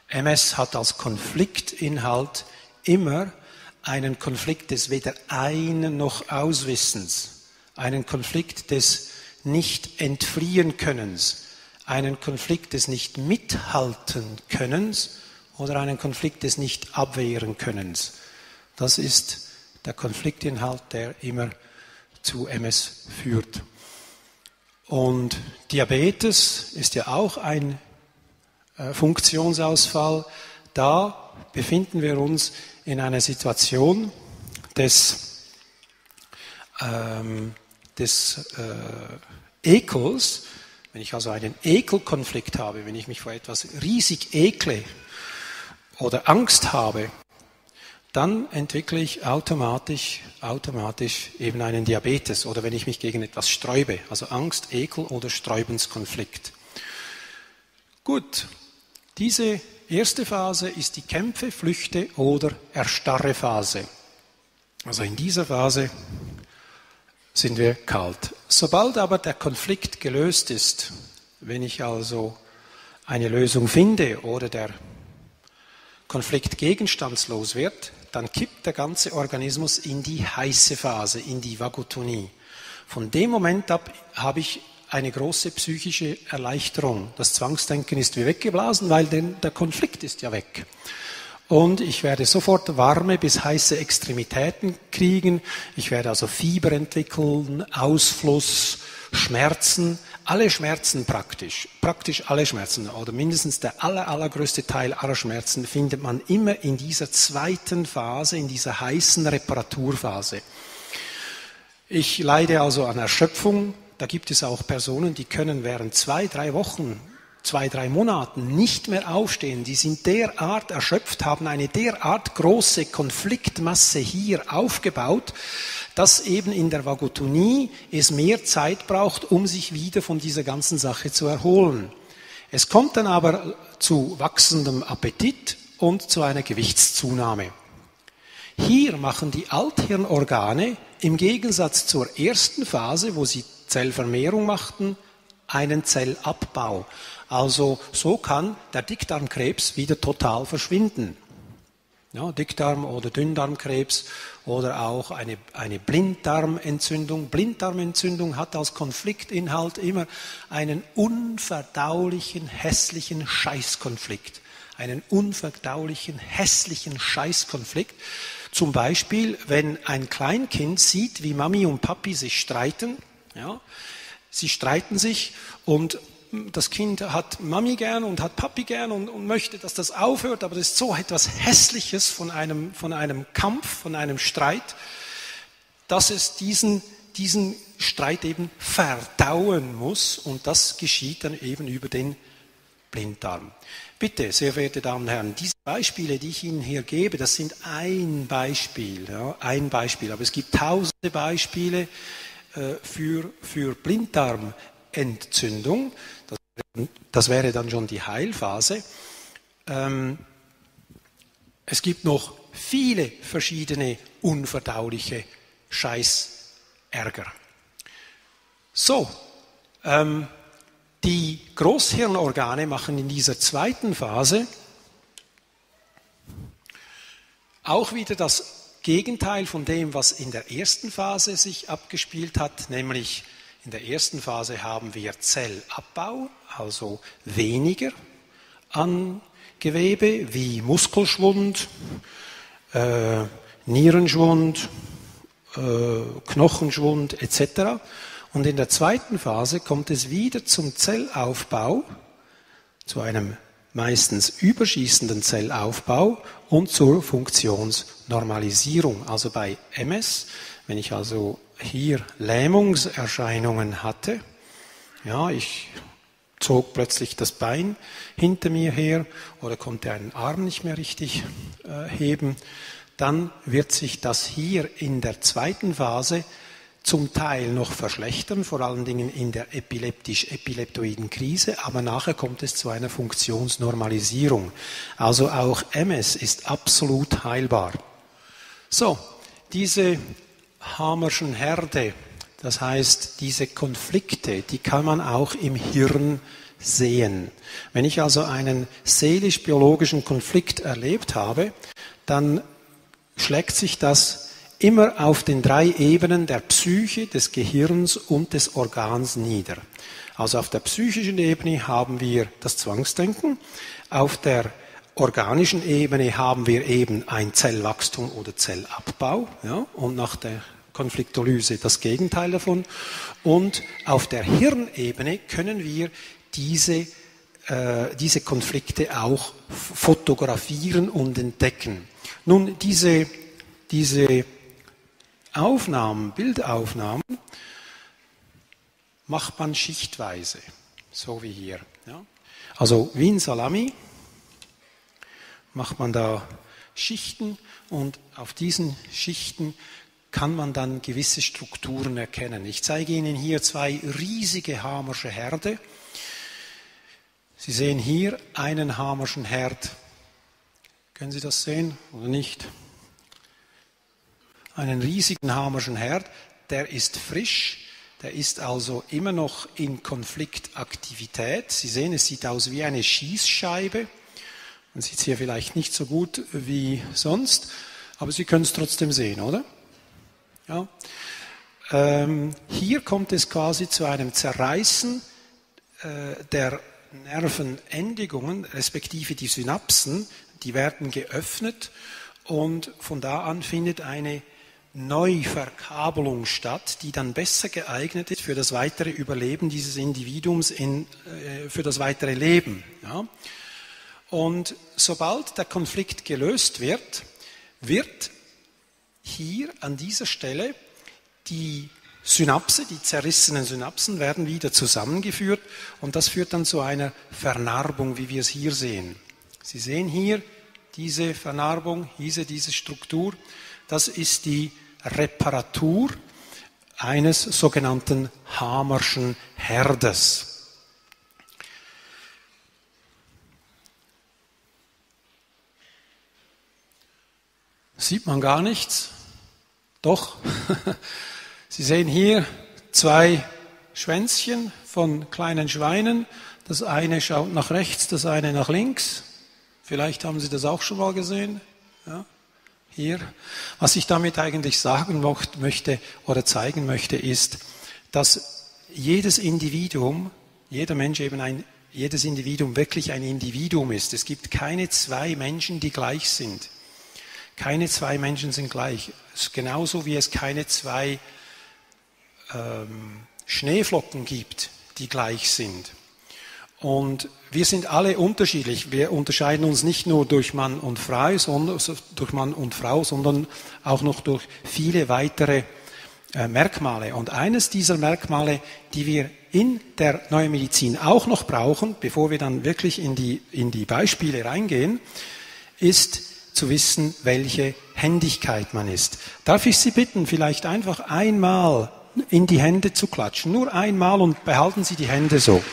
MS hat als Konfliktinhalt immer einen Konflikt des weder Ein- noch Auswissens, einen Konflikt des Nicht-Entfliehen-Könnens, einen Konflikt des Nicht-Mithalten-Könnens oder einen Konflikt des Nicht-Abwehren-Könnens. Das ist der Konfliktinhalt, der immer zu MS führt. Und Diabetes ist ja auch ein Funktionsausfall. Da befinden wir uns in einer Situation des Ekels. Wenn ich also einen Ekelkonflikt habe, wenn ich mich vor etwas riesig ekle oder Angst habe, dann entwickle ich automatisch eben einen Diabetes oder wenn ich mich gegen etwas sträube, also Angst, Ekel oder Sträubenskonflikt. Gut, diese erste Phase ist die Kämpfe, Flüchte oder Erstarre Phase. Also in dieser Phase sind wir kalt. Sobald aber der Konflikt gelöst ist, wenn ich also eine Lösung finde oder der Konflikt gegenstandslos wird, dann kippt der ganze Organismus in die heiße Phase, in die Vagotonie. Von dem Moment ab habe ich eine große psychische Erleichterung. Das Zwangsdenken ist wie weggeblasen, weil der Konflikt ist ja weg. Und ich werde sofort warme bis heiße Extremitäten kriegen. Ich werde also Fieber entwickeln, Ausfluss, Schmerzen, alle Schmerzen praktisch alle Schmerzen oder mindestens der allergrößte Teil aller Schmerzen findet man immer in dieser zweiten Phase, in dieser heißen Reparaturphase. Ich leide also an Erschöpfung. Da gibt es auch Personen, die können während 2-3 Wochen, 2-3 Monaten nicht mehr aufstehen. Die sind derart erschöpft, haben eine derart große Konfliktmasse hier aufgebaut, dass eben in der Vagotonie es mehr Zeit braucht, um sich wieder von dieser ganzen Sache zu erholen. Es kommt dann aber zu wachsendem Appetit und zu einer Gewichtszunahme. Hier machen die Althirnorgane im Gegensatz zur ersten Phase, wo sie Zellvermehrung machten, einen Zellabbau. Also so kann der Dickdarmkrebs wieder total verschwinden. Ja, Dickdarm- oder Dünndarmkrebs oder auch eine Blinddarmentzündung. Blinddarmentzündung hat als Konfliktinhalt immer einen unverdaulichen, hässlichen Scheißkonflikt. Einen unverdaulichen, hässlichen Scheißkonflikt. Zum Beispiel, wenn ein Kleinkind sieht, wie Mami und Papi sich streiten. Ja, sie streiten sich und das Kind hat Mami gern und hat Papi gern und möchte, dass das aufhört, aber das ist so etwas Hässliches von einem Kampf, von einem Streit, dass es diesen Streit eben verdauen muss und das geschieht dann eben über den Blinddarm. Bitte, sehr verehrte Damen und Herren, diese Beispiele, die ich Ihnen hier gebe, das sind ein Beispiel, ja, ein Beispiel, aber es gibt tausende Beispiele für Blinddarmentzündung. Das wäre dann schon die Heilphase. Es gibt noch viele verschiedene unverdauliche Scheißärger. So, die Großhirnorgane machen in dieser zweiten Phase auch wieder das Gegenteil von dem, was in der ersten Phase sich abgespielt hat, nämlich in der ersten Phase haben wir Zellabbau, also weniger an Gewebe wie Muskelschwund, Nierenschwund, Knochenschwund etc. Und in der zweiten Phase kommt es wieder zum Zellaufbau, zu einem meistens überschießenden Zellaufbau und zur Funktionsnormalisierung. Also bei MS, wenn ich also hier Lähmungserscheinungen hatte, ja, ich zog plötzlich das Bein hinter mir her oder konnte einen Arm nicht mehr richtig heben, dann wird sich das hier in der zweiten Phase zum Teil noch verschlechtern, vor allen Dingen in der epileptisch-epileptoiden Krise, aber nachher kommt es zu einer Funktionsnormalisierung. Also auch MS ist absolut heilbar. So, diese Hamerschen Herde, das heißt diese Konflikte, die kann man auch im Hirn sehen. Wenn ich also einen seelisch-biologischen Konflikt erlebt habe, dann schlägt sich das immer auf den 3 Ebenen der Psyche, des Gehirns und des Organs nieder. Also auf der psychischen Ebene haben wir das Zwangsdenken, auf der organischen Ebene haben wir eben ein Zellwachstum oder Zellabbau, ja, und nach der Konfliktolyse das Gegenteil davon. Und auf der Hirnebene können wir diese Konflikte auch fotografieren und entdecken. Nun, diese Bildaufnahmen, macht man schichtweise, so wie hier. Ja. Also wie in Salami macht man da Schichten und auf diesen Schichten kann man dann gewisse Strukturen erkennen. Ich zeige Ihnen hier 2 riesige Hamersche Herde. Sie sehen hier einen Hamerschen Herd. Können Sie das sehen oder nicht? Einen riesigen Hamerschen Herd, der ist frisch, der ist also immer noch in Konfliktaktivität. Sie sehen, es sieht aus wie eine Schießscheibe. Man sieht es hier vielleicht nicht so gut wie sonst, aber Sie können es trotzdem sehen, oder? Ja. Hier kommt es quasi zu einem Zerreißen der Nervenendigungen, respektive die Synapsen, die werden geöffnet und von da an findet eine Neuverkabelung statt, die dann besser geeignet ist für das weitere Überleben dieses Individuums, für das weitere Leben. Ja. Und sobald der Konflikt gelöst wird, wird hier an dieser Stelle die Synapse, die zerrissenen Synapsen werden wieder zusammengeführt und das führt dann zu einer Vernarbung, wie wir es hier sehen. Sie sehen hier diese Vernarbung, diese Struktur, das ist die Reparatur eines sogenannten Hamerschen Herdes. Sieht man gar nichts? Doch. Sie sehen hier 2 Schwänzchen von kleinen Schweinen. Das eine schaut nach rechts, das eine nach links. Vielleicht haben Sie das auch schon mal gesehen. Ja, hier. Was ich damit eigentlich sagen möchte oder zeigen möchte, ist, dass jedes Individuum, jeder Mensch eben jedes Individuum wirklich ein Individuum ist. Es gibt keine 2 Menschen, die gleich sind. Keine 2 Menschen sind gleich. Es ist genauso wie es keine 2 Schneeflocken gibt, die gleich sind. Und wir sind alle unterschiedlich. Wir unterscheiden uns nicht nur durch Mann und Frau, sondern auch noch durch viele weitere Merkmale. Und eines dieser Merkmale, die wir in der Neuen Medizin auch noch brauchen, bevor wir dann wirklich in die Beispiele reingehen, ist zu wissen, welche Händigkeit man ist. Darf ich Sie bitten, vielleicht einfach einmal in die Hände zu klatschen? Nur einmal und behalten Sie die Hände so.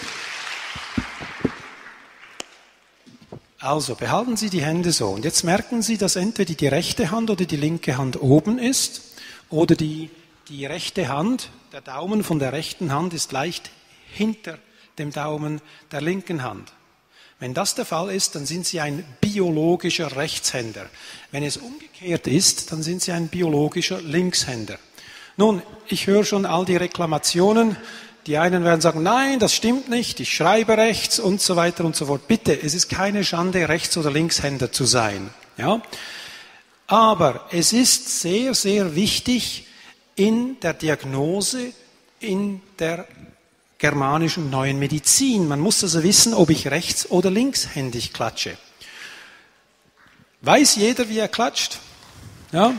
Also, behalten Sie die Hände so. Und jetzt merken Sie, dass entweder die rechte Hand oder die linke Hand oben ist oder die rechte Hand, der Daumen von der rechten Hand ist leicht hinter dem Daumen der linken Hand. Wenn das der Fall ist, dann sind Sie ein biologischer Rechtshänder. Wenn es umgekehrt ist, dann sind Sie ein biologischer Linkshänder. Nun, ich höre schon all die Reklamationen. Die einen werden sagen, nein, das stimmt nicht, ich schreibe rechts und so weiter und so fort. Bitte, es ist keine Schande, Rechts- oder Linkshänder zu sein. Ja? Aber es ist sehr, sehr wichtig in der Diagnose, in der germanischen Neuen Medizin. Man muss also wissen, ob ich rechts- oder linkshändig klatsche. Weiß jeder, wie er klatscht? Ja?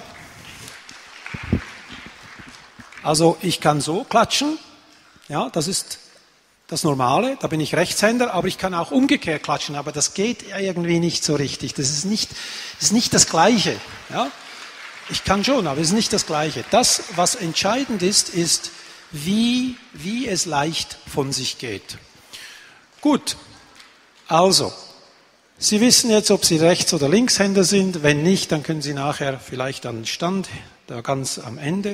Also ich kann so klatschen. Ja, das ist das Normale, da bin ich Rechtshänder, aber ich kann auch umgekehrt klatschen, aber das geht irgendwie nicht so richtig. Das ist nicht das Gleiche. Ja? Ich kann schon, aber es ist nicht das Gleiche. Das, was entscheidend ist, ist, wie es leicht von sich geht. Gut, also, Sie wissen jetzt, ob Sie Rechts- oder Linkshänder sind. Wenn nicht, dann können Sie nachher vielleicht an den Stand, da ganz am Ende,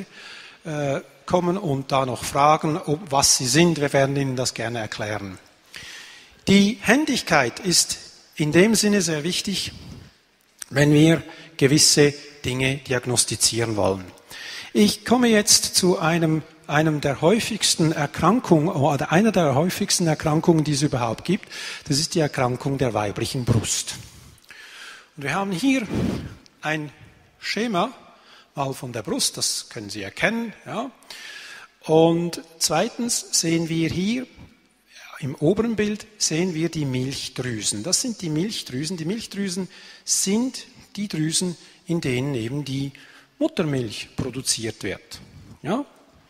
kommen und da noch fragen, was Sie sind. Wir werden Ihnen das gerne erklären. Die Händigkeit ist in dem Sinne sehr wichtig, wenn wir gewisse Dinge diagnostizieren wollen. Ich komme jetzt zu einem der häufigsten Erkrankungen oder einer der häufigsten Erkrankungen, die es überhaupt gibt. Das ist die Erkrankung der weiblichen Brust. Und wir haben hier ein Schema mal von der Brust, das können Sie erkennen. Ja. Und zweitens sehen wir hier im oberen Bild sehen wir die Milchdrüsen. Das sind die Milchdrüsen. Die Milchdrüsen sind die Drüsen, in denen eben die Muttermilch produziert wird. Ja.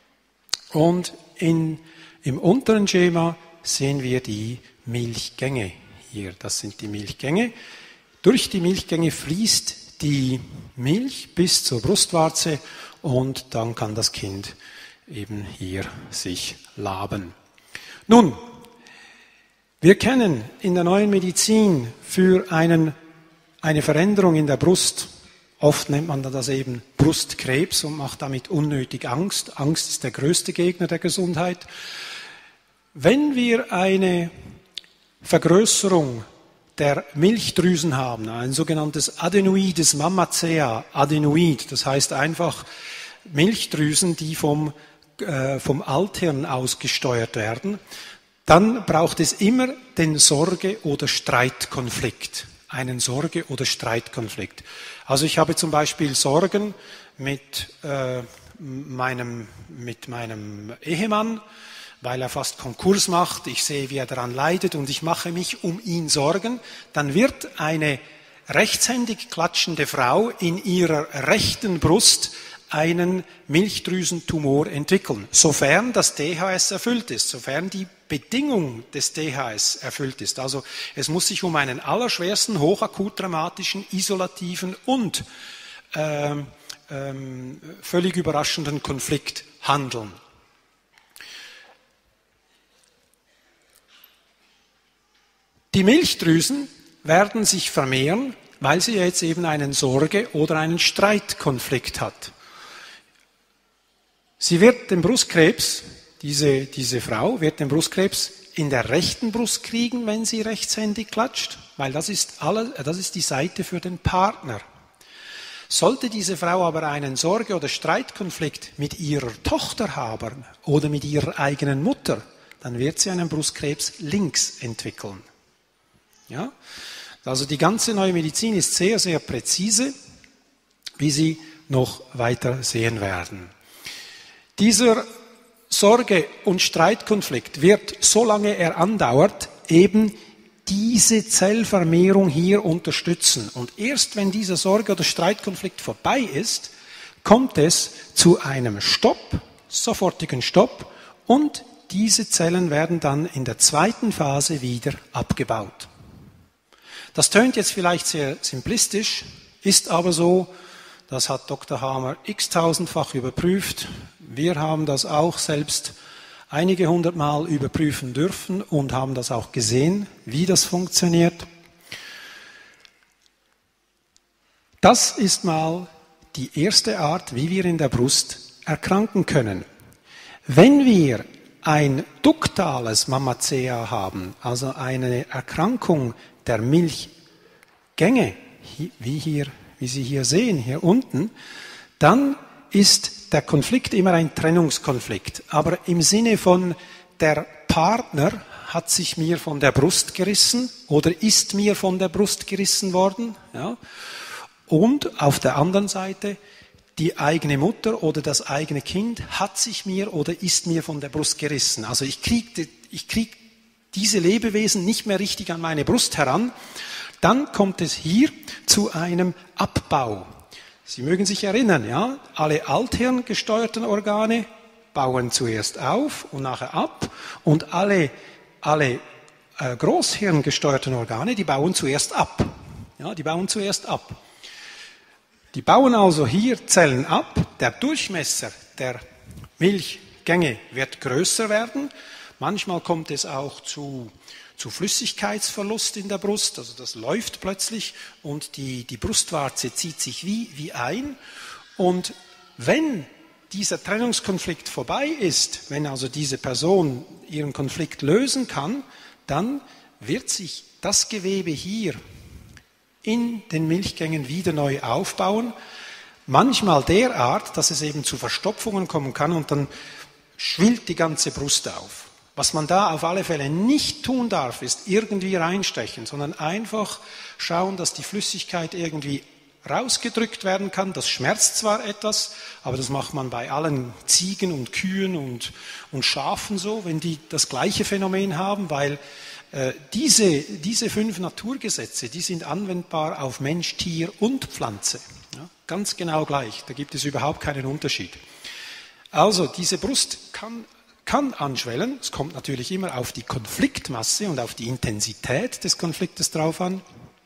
Und im unteren Schema sehen wir die Milchgänge hier. Das sind die Milchgänge. Durch die Milchgänge fließt die Milch bis zur Brustwarze und dann kann das Kind eben hier sich laben. Nun, wir kennen in der neuen Medizin für eine Veränderung in der Brust, oft nennt man das eben Brustkrebs und macht damit unnötig Angst. Angst ist der größte Gegner der Gesundheit. Wenn wir eine Vergrößerung der Milchdrüsen haben, ein sogenanntes adenoides Mammatea, Adenoid, das heißt einfach Milchdrüsen, die vom Althirn aus gesteuert werden, dann braucht es immer den Sorge- oder Streitkonflikt. Einen Sorge- oder Streitkonflikt. Also ich habe zum Beispiel Sorgen mit meinem Ehemann, weil er fast Konkurs macht. Ich sehe, wie er daran leidet und ich mache mich um ihn Sorgen. Dann wird eine rechtshändig klatschende Frau in ihrer rechten Brust einen Milchdrüsentumor entwickeln, sofern das DHS erfüllt ist, sofern die Bedingung des DHS erfüllt ist. Also es muss sich um einen allerschwersten, hochakut dramatischen, isolativen und völlig überraschenden Konflikt handeln. Die Milchdrüsen werden sich vermehren, weil sie jetzt eben einen Sorge- oder einen Streitkonflikt hat. Sie wird den Brustkrebs, diese Frau wird den Brustkrebs in der rechten Brust kriegen, wenn sie rechtshändig klatscht, weil das ist die Seite für den Partner. Sollte diese Frau aber einen Sorge- oder Streitkonflikt mit ihrer Tochter haben oder mit ihrer eigenen Mutter, dann wird sie einen Brustkrebs links entwickeln. Ja? Also die ganze neue Medizin ist sehr, sehr präzise, wie Sie noch weiter sehen werden. Dieser Sorge- und Streitkonflikt wird, solange er andauert, eben diese Zellvermehrung hier unterstützen. Und erst wenn dieser Sorge- oder Streitkonflikt vorbei ist, kommt es zu einem Stopp, sofortigen Stopp, und diese Zellen werden dann in der zweiten Phase wieder abgebaut. Das tönt jetzt vielleicht sehr simplistisch, ist aber so. Das hat Dr. Hamer x-tausendfach überprüft. Wir haben das auch selbst einige hundertmal überprüfen dürfen und haben das auch gesehen, wie das funktioniert. Das ist mal die erste Art, wie wir in der Brust erkranken können. Wenn wir ein duktales Mammatea haben, also eine Erkrankung der Milchgänge, wie Sie hier sehen, hier unten, dann ist der Konflikt immer ein Trennungskonflikt. Aber im Sinne von, der Partner hat sich mir von der Brust gerissen oder ist mir von der Brust gerissen worden. Ja. Und auf der anderen Seite, die eigene Mutter oder das eigene Kind hat sich mir oder ist mir von der Brust gerissen. Also ich krieg diese Lebewesen nicht mehr richtig an meine Brust heran. Dann kommt es hier zu einem Abbau. Sie mögen sich erinnern, ja, alle althirngesteuerten Organe bauen zuerst auf und nachher ab und alle großhirngesteuerten Organe, die bauen zuerst ab. Ja, die bauen zuerst ab. Die bauen also hier Zellen ab, der Durchmesser der Milchgänge wird größer werden. Manchmal kommt es auch zu Flüssigkeitsverlust in der Brust, also das läuft plötzlich und die Brustwarze zieht sich wie ein. Und wenn dieser Trennungskonflikt vorbei ist, wenn also diese Person ihren Konflikt lösen kann, dann wird sich das Gewebe hier in den Milchgängen wieder neu aufbauen. Manchmal derart, dass es eben zu Verstopfungen kommen kann und dann schwillt die ganze Brust auf. Was man da auf alle Fälle nicht tun darf, ist irgendwie reinstechen, sondern einfach schauen, dass die Flüssigkeit irgendwie rausgedrückt werden kann. Das schmerzt zwar etwas, aber das macht man bei allen Ziegen und Kühen und Schafen so, wenn die das gleiche Phänomen haben, weil diese 5 Naturgesetze, die sind anwendbar auf Mensch, Tier und Pflanze. Ja, ganz genau gleich, da gibt es überhaupt keinen Unterschied. Also diese Brust kann anschwellen, es kommt natürlich immer auf die Konfliktmasse und auf die Intensität des Konfliktes drauf an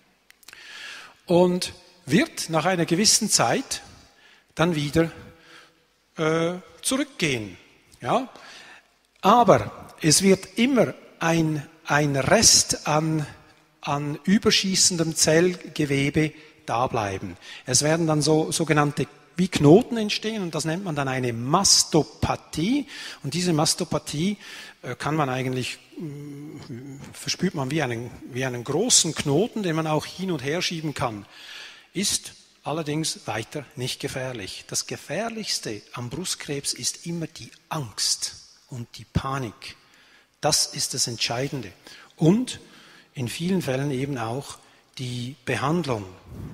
und wird nach einer gewissen Zeit dann wieder zurückgehen. Ja? Aber es wird immer ein Rest an überschießendem Zellgewebe da bleiben. Es werden dann sogenannte wie Knoten entstehen und das nennt man dann eine Mastopathie. Und diese Mastopathie kann man eigentlich, verspürt man wie einen großen Knoten, den man auch hin und her schieben kann. Ist allerdings weiter nicht gefährlich. Das Gefährlichste am Brustkrebs ist immer die Angst und die Panik. Das ist das Entscheidende. Und in vielen Fällen eben auch die Behandlung.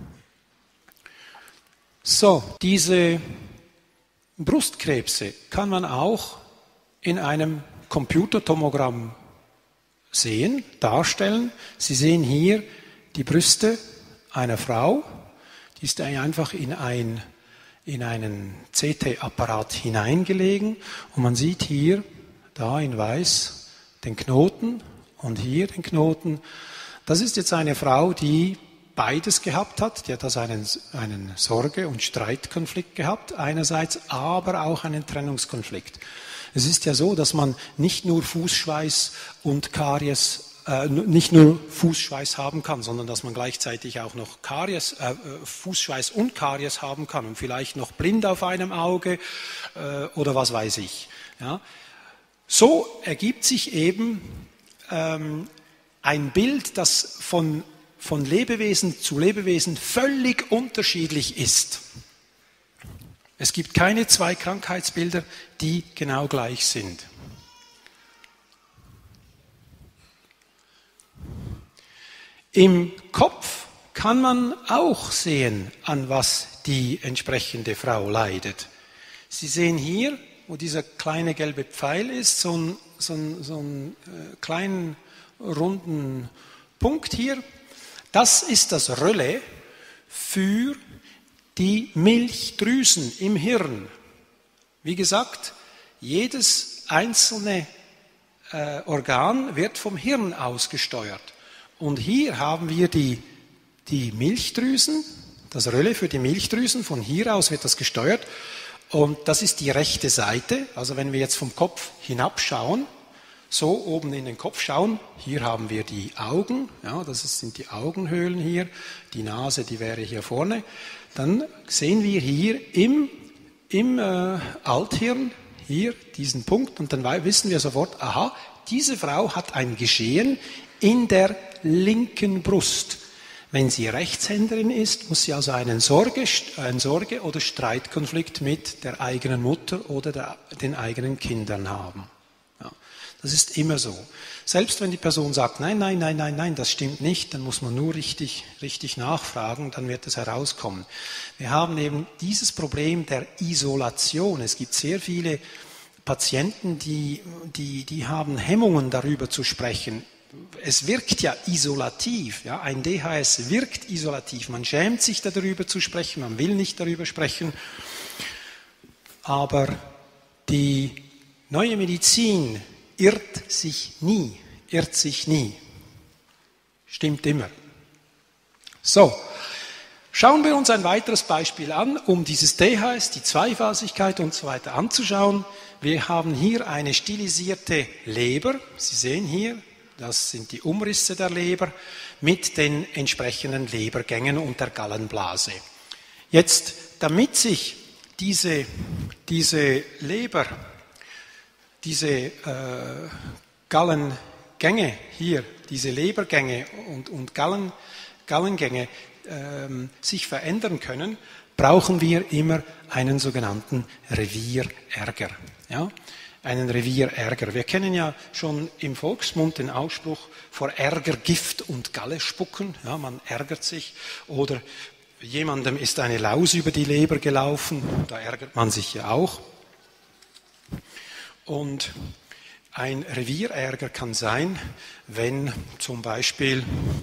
So, diese Brustkrebse kann man auch in einem Computertomogramm sehen, darstellen. Sie sehen hier die Brüste einer Frau, die ist einfach in einen CT-Apparat hineingelegen und man sieht hier, da in weiß, den Knoten und hier den Knoten. Das ist jetzt eine Frau, die beides gehabt hat. Die hat also einen Sorge- und Streitkonflikt gehabt einerseits, aber auch einen Trennungskonflikt. Es ist ja so, dass man nicht nur Fußschweiß und Karies nicht nur Fußschweiß haben kann, sondern dass man gleichzeitig auch noch Fußschweiß und Karies haben kann und vielleicht noch blind auf einem Auge oder was weiß ich. Ja. So ergibt sich eben ein Bild, das von Lebewesen zu Lebewesen völlig unterschiedlich ist. Es gibt keine 2 Krankheitsbilder, die genau gleich sind. Im Kopf kann man auch sehen, an was die entsprechende Frau leidet. Sie sehen hier, wo dieser kleine gelbe Pfeil ist, so einen kleinen runden Punkt hier. Das ist das Relais für die Milchdrüsen im Hirn. Wie gesagt, jedes einzelne Organ wird vom Hirn ausgesteuert. Und hier haben wir die Milchdrüsen, das Relais für die Milchdrüsen, von hier aus wird das gesteuert. Und das ist die rechte Seite, also wenn wir jetzt vom Kopf hinabschauen, so oben in den Kopf schauen, hier haben wir die Augen, ja, sind die Augenhöhlen hier, die Nase, die wäre hier vorne. Dann sehen wir hier im Althirn hier diesen Punkt und dann wissen wir sofort, aha, diese Frau hat ein Geschehen in der linken Brust. Wenn sie Rechtshänderin ist, muss sie also einen Sorge- oder Streitkonflikt mit der eigenen Mutter oder den eigenen Kindern haben. Ja, das ist immer so. Selbst wenn die Person sagt, nein, das stimmt nicht, dann muss man nur richtig nachfragen, dann wird es herauskommen. Wir haben eben dieses Problem der Isolation. Es gibt sehr viele Patienten, die haben Hemmungen, darüber zu sprechen. Es wirkt ja isolativ, ja? Ein DHS wirkt isolativ. Man schämt sich darüber zu sprechen, man will nicht darüber sprechen. Aber die neue Medizin irrt sich nie. Stimmt immer. So, schauen wir uns ein weiteres Beispiel an, um dieses DHS, die Zweiphasigkeit und so weiter anzuschauen. Wir haben hier eine stilisierte Leber. Sie sehen hier, das sind die Umrisse der Leber mit den entsprechenden Lebergängen und der Gallenblase. Jetzt, damit sich diese Leber, diese Gallengänge hier diese Lebergänge und Gallengänge sich verändern können, brauchen wir immer einen sogenannten Revierärger. Ja? Einen Revierärger. Wir kennen ja schon im Volksmund den Ausspruch, vor Ärger Gift und Galle spucken. Ja, man ärgert sich. Oder jemandem ist eine Laus über die Leber gelaufen, da ärgert man sich ja auch. Und ein Revierärger kann sein, wenn zum Beispiel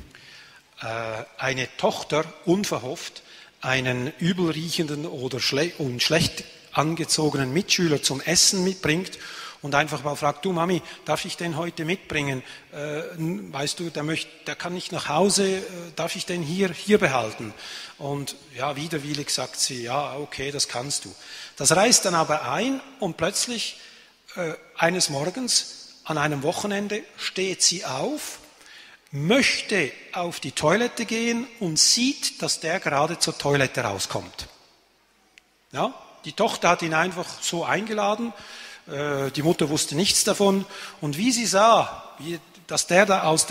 eine Tochter unverhofft einen übelriechenden oder schlecht angezogenen Mitschüler zum Essen mitbringt und einfach mal fragt, du Mami, darf ich den heute mitbringen? Weißt du, der kann nicht nach Hause, darf ich den hier behalten? Und ja, widerwillig sagt sie, ja, okay, das kannst du. Das reißt dann aber ein und plötzlich eines Morgens an einem Wochenende steht sie auf, möchte auf die Toilette gehen und sieht, dass der gerade zur Toilette rauskommt. Ja, die Tochter hat ihn einfach so eingeladen, die Mutter wusste nichts davon und wie sie sah, dass der da aus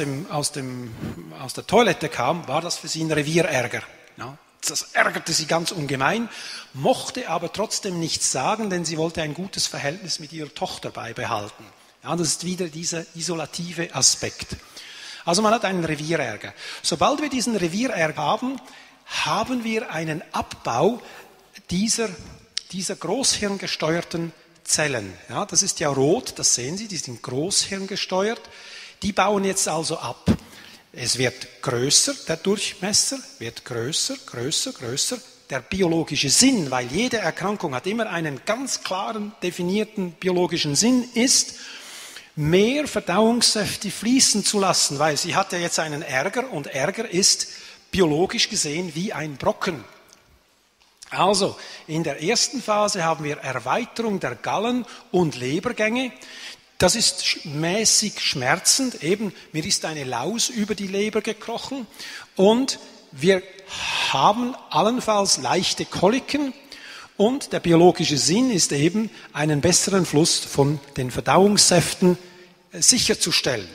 der Toilette kam, war das für sie ein Revierärger. Ja, das ärgerte sie ganz ungemein, mochte aber trotzdem nichts sagen, denn sie wollte ein gutes Verhältnis mit ihrer Tochter beibehalten. Ja, das ist wieder dieser isolative Aspekt. Also man hat einen Revierärger. Sobald wir diesen Revierärger haben, haben wir einen Abbau dieser großhirngesteuerten Zellen. Ja, das ist ja rot, das sehen Sie, die sind großhirngesteuert. Die bauen jetzt also ab. Es wird größer, der Durchmesser wird größer. Der biologische Sinn, weil jede Erkrankung hat immer einen ganz klaren, definierten biologischen Sinn, ist, mehr Verdauungssäfte fließen zu lassen, weil sie hat ja jetzt einen Ärger und Ärger ist biologisch gesehen wie ein Brocken. Also, in der ersten Phase haben wir Erweiterung der Gallen- und Lebergänge. Das ist mäßig schmerzend, eben mir ist eine Laus über die Leber gekrochen und wir haben allenfalls leichte Koliken und der biologische Sinn ist eben, einen besseren Fluss von den Verdauungssäften sicherzustellen.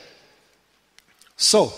So,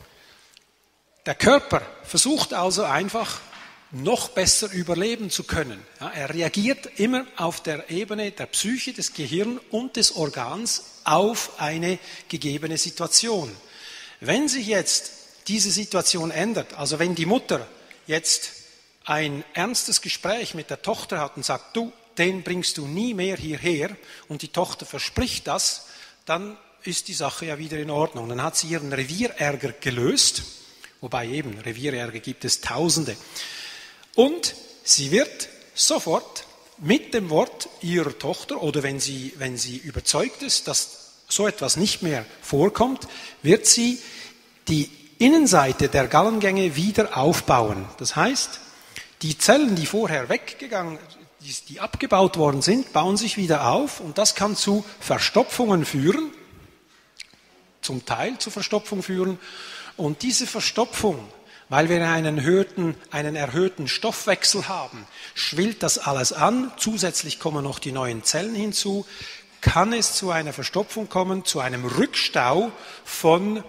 der Körper versucht also einfach, noch besser überleben zu können. Ja, er reagiert immer auf der Ebene der Psyche, des Gehirns und des Organs auf eine gegebene Situation. Wenn sich jetzt diese Situation ändert, also wenn die Mutter jetzt ein ernstes Gespräch mit der Tochter hat und sagt, du, den bringst du nie mehr hierher und die Tochter verspricht das, dann ist die Sache ja wieder in Ordnung. Dann hat sie ihren Revierärger gelöst, wobei eben Revierärger gibt es Tausende. Und sie wird sofort mit dem Wort ihrer Tochter oder wenn sie überzeugt ist, dass so etwas nicht mehr vorkommt, wird sie die Innenseite der Gallengänge wieder aufbauen. Das heißt, die Zellen, die vorher weggegangen, die abgebaut worden sind, bauen sich wieder auf und das kann zu Verstopfungen führen, zum Teil zu Verstopfung führen. Und diese Verstopfung, weil wir einen erhöhten Stoffwechsel haben, schwillt das alles an, zusätzlich kommen noch die neuen Zellen hinzu, kann es zu einer Verstopfung kommen, zu einem Rückstau von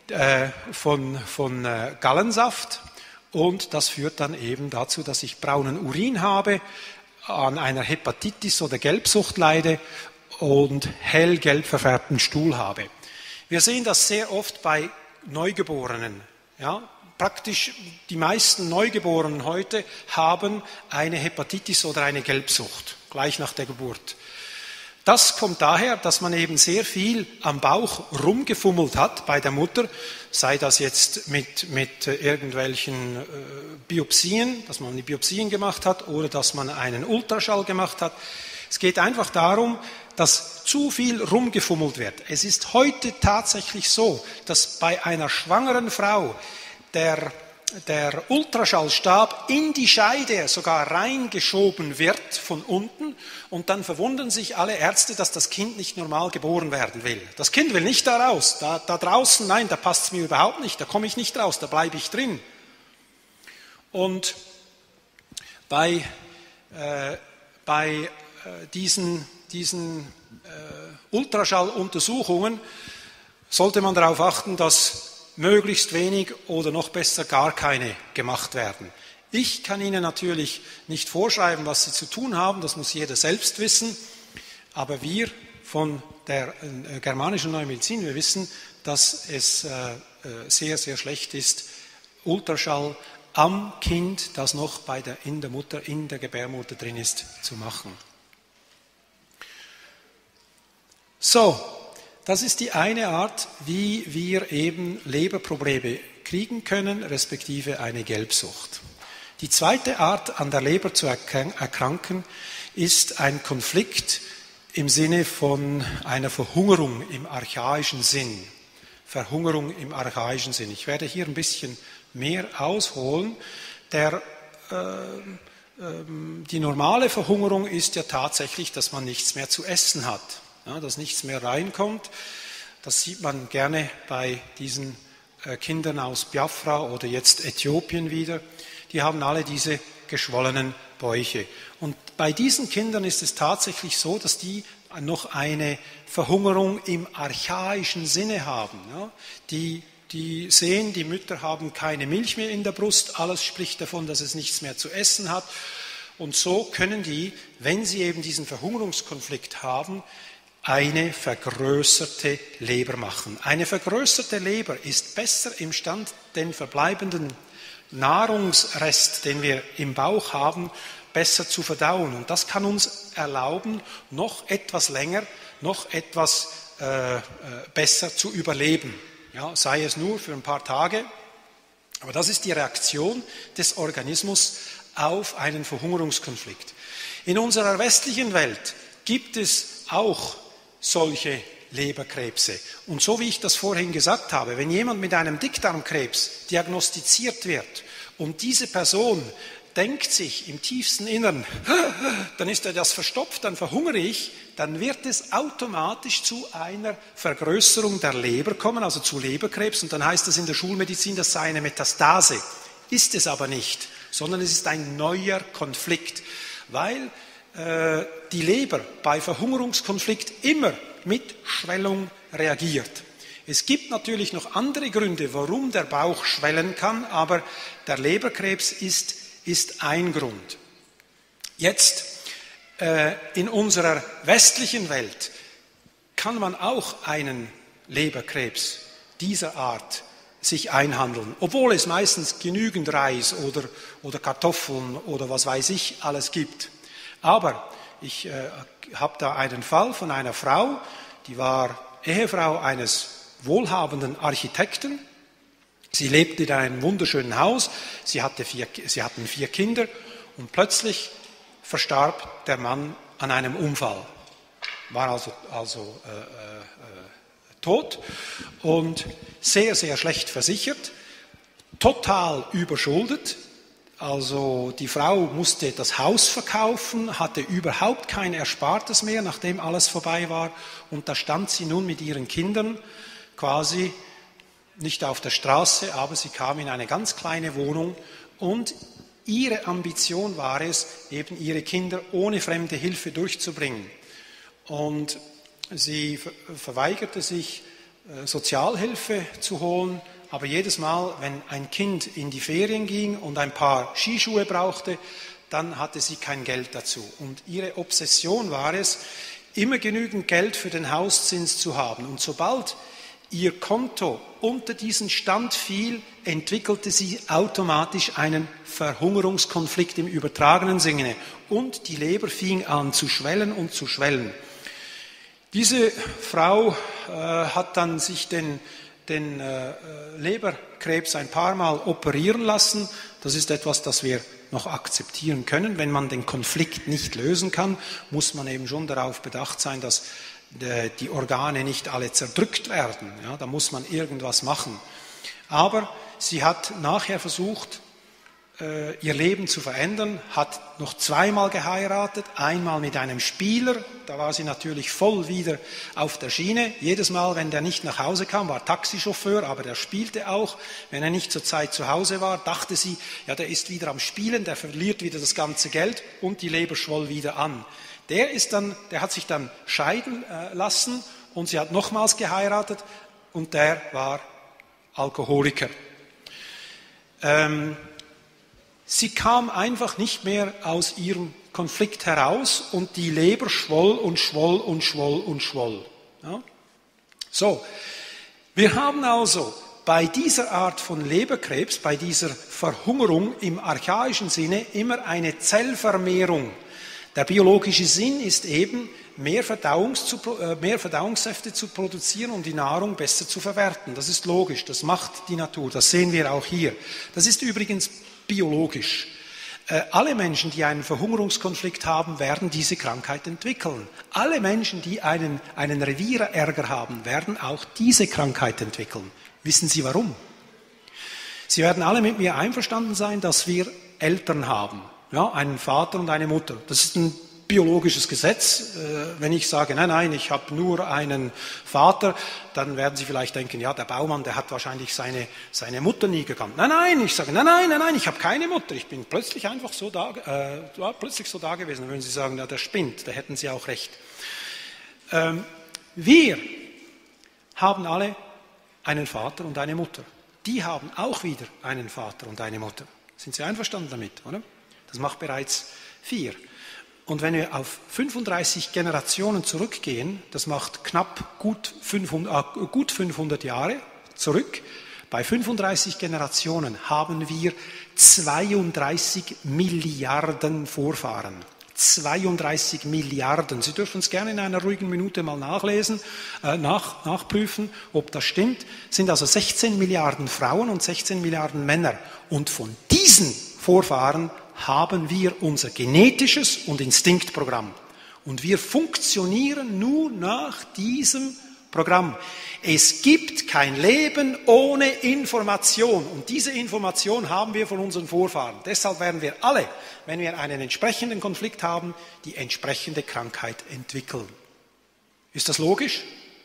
Gallensaft und das führt dann eben dazu, dass ich braunen Urin habe, an einer Hepatitis oder Gelbsucht leide und hellgelb verfärbten Stuhl habe. Wir sehen das sehr oft bei Neugeborenen. Ja? Praktisch die meisten Neugeborenen heute haben eine Hepatitis oder eine Gelbsucht, gleich nach der Geburt. Das kommt daher, dass man eben sehr viel am Bauch rumgefummelt hat bei der Mutter, sei das jetzt mit irgendwelchen Biopsien, dass man die Biopsien gemacht hat oder dass man einen Ultraschall gemacht hat. Es geht einfach darum, dass zu viel rumgefummelt wird. Es ist heute tatsächlich so, dass bei einer schwangeren Frau der Ultraschallstab in die Scheide sogar reingeschoben wird von unten und dann verwundern sich alle Ärzte, dass das Kind nicht normal geboren werden will. Das Kind will nicht da raus, da draußen, nein, da passt es mir überhaupt nicht, da komme ich nicht raus, da bleibe ich drin. Und bei diesen Ultraschalluntersuchungen sollte man darauf achten, dass möglichst wenig oder noch besser gar keine gemacht werden. Ich kann Ihnen natürlich nicht vorschreiben, was Sie zu tun haben, das muss jeder selbst wissen, aber wir von der germanischen Neumedizin, wir wissen, dass es sehr, sehr schlecht ist, Ultraschall am Kind, das noch in der Gebärmutter drin ist, zu machen. So, das ist die eine Art, wie wir eben Leberprobleme kriegen können, respektive eine Gelbsucht. Die zweite Art, an der Leber zu erkranken, ist ein Konflikt im Sinne von einer Verhungerung im archaischen Sinn. Verhungerung im archaischen Sinn. Ich werde hier ein bisschen mehr ausholen. Die normale Verhungerung ist ja tatsächlich, dass man nichts mehr zu essen hat, ja, dass nichts mehr reinkommt. Das sieht man gerne bei diesen Kindern aus Biafra oder jetzt Äthiopien wieder. Die haben alle diese geschwollenen Bäuche. Und bei diesen Kindern ist es tatsächlich so, dass die noch eine Verhungerung im archaischen Sinne haben. Ja. Die sehen, die Mütter haben keine Milch mehr in der Brust, alles spricht davon, dass es nichts mehr zu essen hat. Und so können die, wenn sie eben diesen Verhungerungskonflikt haben, eine vergrößerte Leber machen. Eine vergrößerte Leber ist besser imstand, den verbleibenden Nahrungsrest, den wir im Bauch haben, besser zu verdauen. Und das kann uns erlauben, noch etwas länger, noch etwas besser zu überleben. Ja, sei es nur für ein paar Tage. Aber das ist die Reaktion des Organismus auf einen Verhungerungskonflikt. In unserer westlichen Welt gibt es auch solche Leberkrebse. Und so wie ich das vorhin gesagt habe, wenn jemand mit einem Dickdarmkrebs diagnostiziert wird und diese Person denkt sich im tiefsten Innern, dann ist das verstopft, dann verhungere ich, dann wird es automatisch zu einer Vergrößerung der Leber kommen, also zu Leberkrebs. Und dann heißt das in der Schulmedizin, das sei eine Metastase. Ist es aber nicht, sondern es ist ein neuer Konflikt, weil die Leber bei Verhungerungskonflikt immer mit Schwellung reagiert. Es gibt natürlich noch andere Gründe, warum der Bauch schwellen kann, aber der Leberkrebs ist ein Grund. Jetzt in unserer westlichen Welt kann man auch einen Leberkrebs dieser Art sich einhandeln, obwohl es meistens genügend Reis oder Kartoffeln oder was weiß ich alles gibt. Aber ich habe da einen Fall von einer Frau, die war Ehefrau eines wohlhabenden Architekten. Sie lebte in einem wunderschönen Haus, sie hatten 4 Kinder und plötzlich verstarb der Mann an einem Unfall. War also tot und sehr, sehr schlecht versichert, total überschuldet. Also die Frau musste das Haus verkaufen, hatte überhaupt kein Erspartes mehr, nachdem alles vorbei war. Und da stand sie nun mit ihren Kindern quasi nicht auf der Straße, aber sie kam in eine ganz kleine Wohnung und ihre Ambition war es, eben ihre Kinder ohne fremde Hilfe durchzubringen. Und sie verweigerte sich, Sozialhilfe zu holen, aber jedes Mal, wenn ein Kind in die Ferien ging und ein paar Skischuhe brauchte, dann hatte sie kein Geld dazu. Und ihre Obsession war es, immer genügend Geld für den Hauszins zu haben. Und sobald ihr Konto unter diesen Stand fiel, entwickelte sie automatisch einen Verhungerungskonflikt im übertragenen Sinne. Und die Leber fing an zu schwellen und zu schwellen. Diese Frau hat dann sich den Leberkrebs ein paar Mal operieren lassen. Das ist etwas, das wir noch akzeptieren können. Wenn man den Konflikt nicht lösen kann, muss man eben schon darauf bedacht sein, dass die Organe nicht alle zerdrückt werden. Ja, da muss man irgendwas machen. Aber sie hat nachher versucht, ihr Leben zu verändern, hat noch 2-mal geheiratet, einmal mit einem Spieler, da war sie natürlich voll wieder auf der Schiene. Jedes Mal, wenn der nicht nach Hause kam, war Taxichauffeur, aber der spielte auch. Wenn er nicht zur Zeit zu Hause war, dachte sie, ja, der ist wieder am Spielen, der verliert wieder das ganze Geld und die Leber schwoll wieder an. Der hat sich dann scheiden lassen und sie hat nochmals geheiratet. und der war Alkoholiker. Sie kam einfach nicht mehr aus ihrem Konflikt heraus und die Leber schwoll und schwoll und schwoll und schwoll. Ja? So, wir haben also bei dieser Art von Leberkrebs, bei dieser Verhungerung im archaischen Sinne immer eine Zellvermehrung. Der biologische Sinn ist eben, mehr Verdauungssäfte zu produzieren, um die Nahrung besser zu verwerten. Das ist logisch, das macht die Natur, das sehen wir auch hier. Das ist übrigens biologisch. Alle Menschen, die einen Verhungerungskonflikt haben, werden diese Krankheit entwickeln. Alle Menschen, die einen Revierärger haben, werden auch diese Krankheit entwickeln. Wissen Sie warum? Sie werden alle mit mir einverstanden sein, dass wir Eltern haben. Ja, einen Vater und eine Mutter. Das ist ein biologisches Gesetz. Wenn ich sage, nein, ich habe nur einen Vater, dann werden Sie vielleicht denken, ja, der Baumann, der hat wahrscheinlich seine Mutter nie gekannt. Nein, ich sage, nein, ich habe keine Mutter. Ich bin plötzlich einfach so da gewesen. Dann würden Sie sagen, ja, der spinnt, da hätten Sie auch recht. Wir haben alle einen Vater und eine Mutter. Die haben auch wieder einen Vater und eine Mutter. Sind Sie einverstanden damit, oder? Das macht bereits 4. Und wenn wir auf 35 Generationen zurückgehen, das macht gut 500 Jahre zurück, bei 35 Generationen haben wir 32 Milliarden Vorfahren. 32 Milliarden. Sie dürfen es gerne in einer ruhigen Minute mal nachlesen, nachprüfen, ob das stimmt. Es sind also 16 Milliarden Frauen und 16 Milliarden Männer. Und von diesen Vorfahren haben wir unser genetisches und Instinktprogramm. Und wir funktionieren nur nach diesem Programm. Es gibt kein Leben ohne Information. Und diese Information haben wir von unseren Vorfahren. Deshalb werden wir alle, wenn wir einen entsprechenden Konflikt haben, die entsprechende Krankheit entwickeln. Ist das logisch?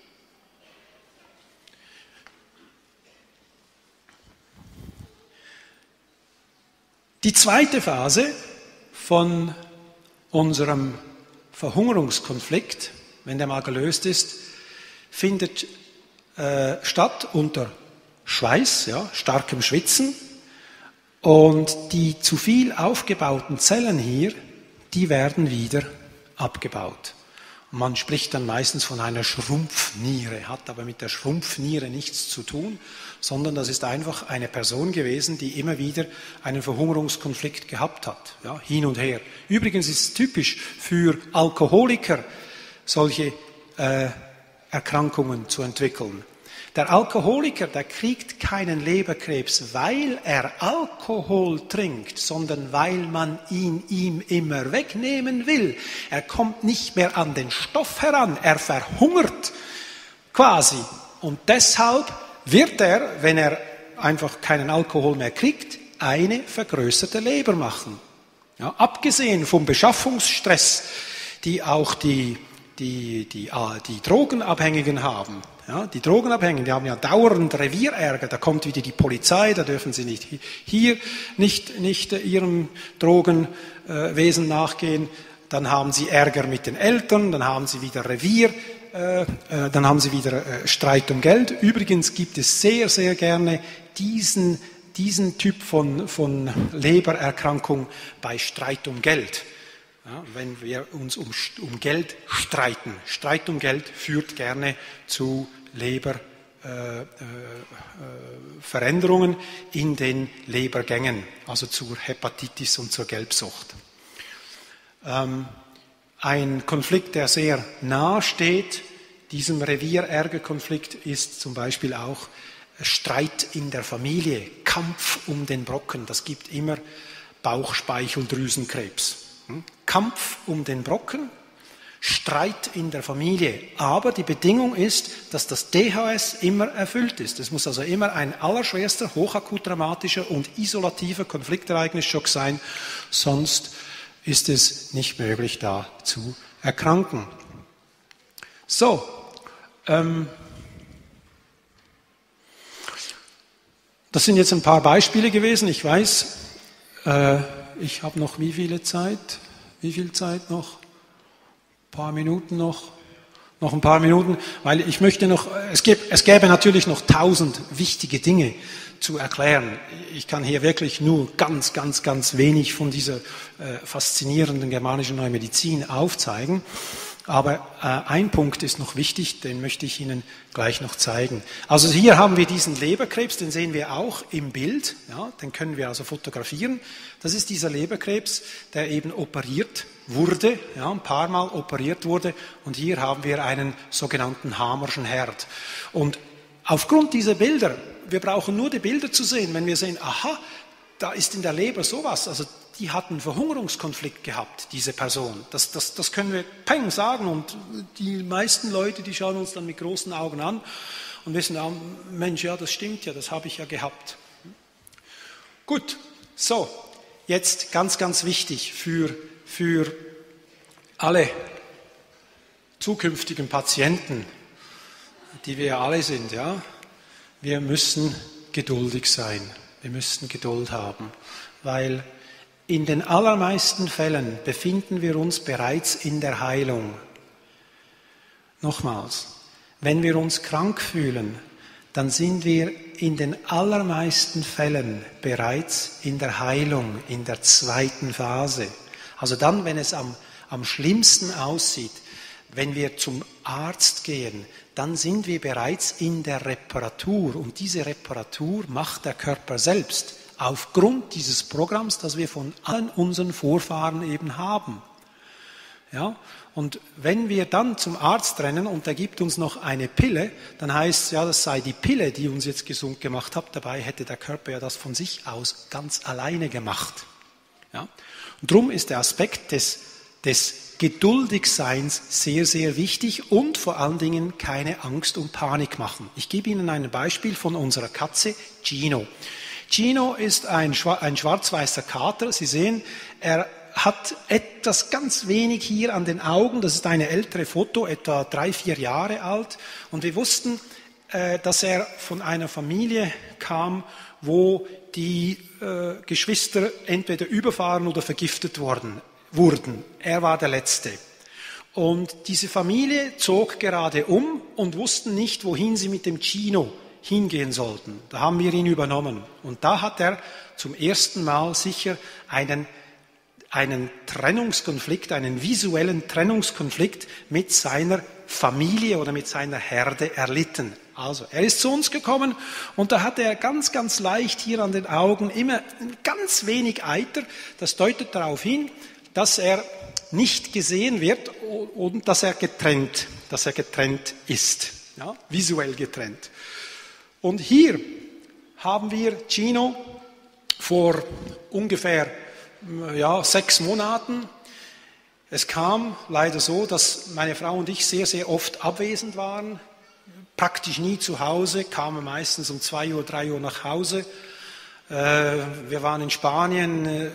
Die zweite Phase von unserem Verhungerungskonflikt, wenn der mal gelöst ist, findet statt unter Schweiß, ja, starkem Schwitzen. Und die zu viel aufgebauten Zellen hier, die werden wieder abgebaut. Man spricht dann meistens von einer Schrumpfniere, hat aber mit der Schrumpfniere nichts zu tun, sondern das ist einfach eine Person gewesen, die immer wieder einen Verhungerungskonflikt gehabt hat, ja, hin und her. Übrigens ist es typisch für Alkoholiker, solche Erkrankungen zu entwickeln. Der Alkoholiker, der kriegt keinen Leberkrebs, weil er Alkohol trinkt, sondern weil man ihn ihm immer wegnehmen will. Er kommt nicht mehr an den Stoff heran, er verhungert quasi. Und deshalb wird er, wenn er einfach keinen Alkohol mehr kriegt, eine vergrößerte Leber machen. Ja, abgesehen vom Beschaffungsstress, die auch die Drogenabhängigen haben. Ja, die Drogenabhängigen, die haben ja dauernd Revierärger, da kommt wieder die Polizei, da dürfen sie nicht ihrem Drogenwesen nachgehen, dann haben sie Ärger mit den Eltern, dann haben sie wieder dann haben sie wieder Streit um Geld. Übrigens gibt es sehr, sehr gerne diesen Typ von Lebererkrankung bei Streit um Geld. Ja, wenn wir uns um Geld streiten. Streit um Geld führt gerne zu Leberveränderungen in den Lebergängen, also zur Hepatitis und zur Gelbsucht. Ein Konflikt, der sehr nahe steht, diesem Revierärgerkonflikt, ist zum Beispiel auch Streit in der Familie, Kampf um den Brocken. Das gibt immer Bauchspeicheldrüsenkrebs. Kampf um den Brocken, Streit in der Familie. Aber die Bedingung ist, dass das DHS immer erfüllt ist. Es muss also immer ein allerschwerster, hochakut dramatischer und isolativer Konfliktereignis-Schock sein, sonst ist es nicht möglich, da zu erkranken. So, das sind jetzt ein paar Beispiele gewesen. Ich weiß, ich habe noch wie viel Zeit noch? Ein paar Minuten noch? Noch ein paar Minuten, weil ich möchte noch, es gäbe natürlich noch 1000 wichtige Dinge zu erklären. Ich kann hier wirklich nur ganz wenig von dieser faszinierenden germanischen Neumedizin aufzeigen. Aber ein Punkt ist noch wichtig, den möchte ich Ihnen gleich noch zeigen. Also hier haben wir diesen Leberkrebs, den sehen wir auch im Bild, ja, den können wir also fotografieren. Das ist dieser Leberkrebs, der eben operiert wurde, ja, ein paar Mal operiert wurde. Und hier haben wir einen sogenannten Hamerschen Herd. Und aufgrund dieser Bilder, wir brauchen nur die Bilder zu sehen, wenn wir sehen, aha, da ist in der Leber sowas, also die hat einen Verhungerungskonflikt gehabt, diese Person. Das können wir peng sagen und die meisten Leute, die schauen uns dann mit großen Augen an und wissen, ah, Mensch, ja, das stimmt ja, das habe ich ja gehabt. Gut, so, jetzt ganz wichtig für alle zukünftigen Patienten, die wir ja alle sind, ja, wir müssen geduldig sein, wir müssen Geduld haben, weil in den allermeisten Fällen befinden wir uns bereits in der Heilung. Nochmals, wenn wir uns krank fühlen, dann sind wir in den allermeisten Fällen bereits in der Heilung, in der zweiten Phase. Also dann, wenn es am schlimmsten aussieht, wenn wir zum Arzt gehen, dann sind wir bereits in der Reparatur. Und diese Reparatur macht der Körper selbst. Aufgrund dieses Programms, das wir von allen unseren Vorfahren eben haben. Ja? Und wenn wir dann zum Arzt rennen und der gibt uns noch eine Pille, dann heißt es, ja, das sei die Pille, die uns jetzt gesund gemacht hat. Dabei hätte der Körper ja das von sich aus ganz alleine gemacht. Ja? Und darum ist der Aspekt des Geduldigseins sehr wichtig und vor allen Dingen keine Angst und Panik machen. Ich gebe Ihnen ein Beispiel von unserer Katze Gino. Gino ist ein schwarz-weißer Kater. Sie sehen, er hat etwas ganz wenig hier an den Augen. Das ist eine ältere Foto, etwa 3-4 Jahre alt. Und wir wussten, dass er von einer Familie kam, wo die Geschwister entweder überfahren oder vergiftet wurden. Er war der Letzte. Und diese Familie zog gerade um und wussten nicht, wohin sie mit dem Gino hingehen sollten. Da haben wir ihn übernommen. Und da hat er zum ersten Mal sicher einen Trennungskonflikt, einen visuellen Trennungskonflikt mit seiner Familie oder mit seiner Herde erlitten. Also, er ist zu uns gekommen und da hatte er ganz leicht hier an den Augen immer ganz wenig Eiter. Das deutet darauf hin, dass er nicht gesehen wird und dass er getrennt ist. Ja, visuell getrennt. Und hier haben wir Gino vor ungefähr 6 Monaten. Es kam leider so, dass meine Frau und ich sehr oft abwesend waren, praktisch nie zu Hause, kamen meistens um 2 Uhr, 3 Uhr nach Hause. Wir waren in Spanien,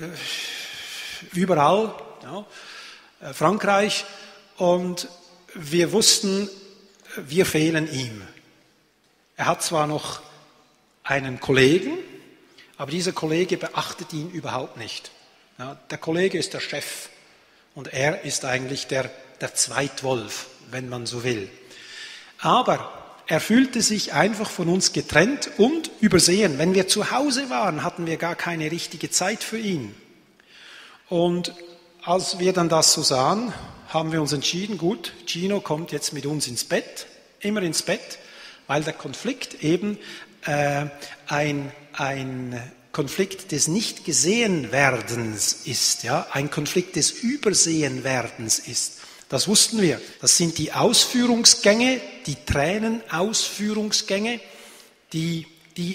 überall, ja, Frankreich, und wir wussten, wir fehlen ihm. Er hat zwar noch einen Kollegen, aber dieser Kollege beachtet ihn überhaupt nicht. Ja, der Kollege ist der Chef und er ist eigentlich der Zweitwolf, wenn man so will. Aber er fühlte sich einfach von uns getrennt und übersehen. Wenn wir zu Hause waren, hatten wir gar keine richtige Zeit für ihn. Und als wir dann das so sahen, haben wir uns entschieden, gut, Gino kommt jetzt mit uns ins Bett, immer ins Bett, weil der Konflikt eben ein Konflikt des Nicht-Gesehen-Werdens ist, ja, ein Konflikt des Übersehen-Werdens ist. Das wussten wir. Das sind die Ausführungsgänge, die Tränenausführungsgänge, die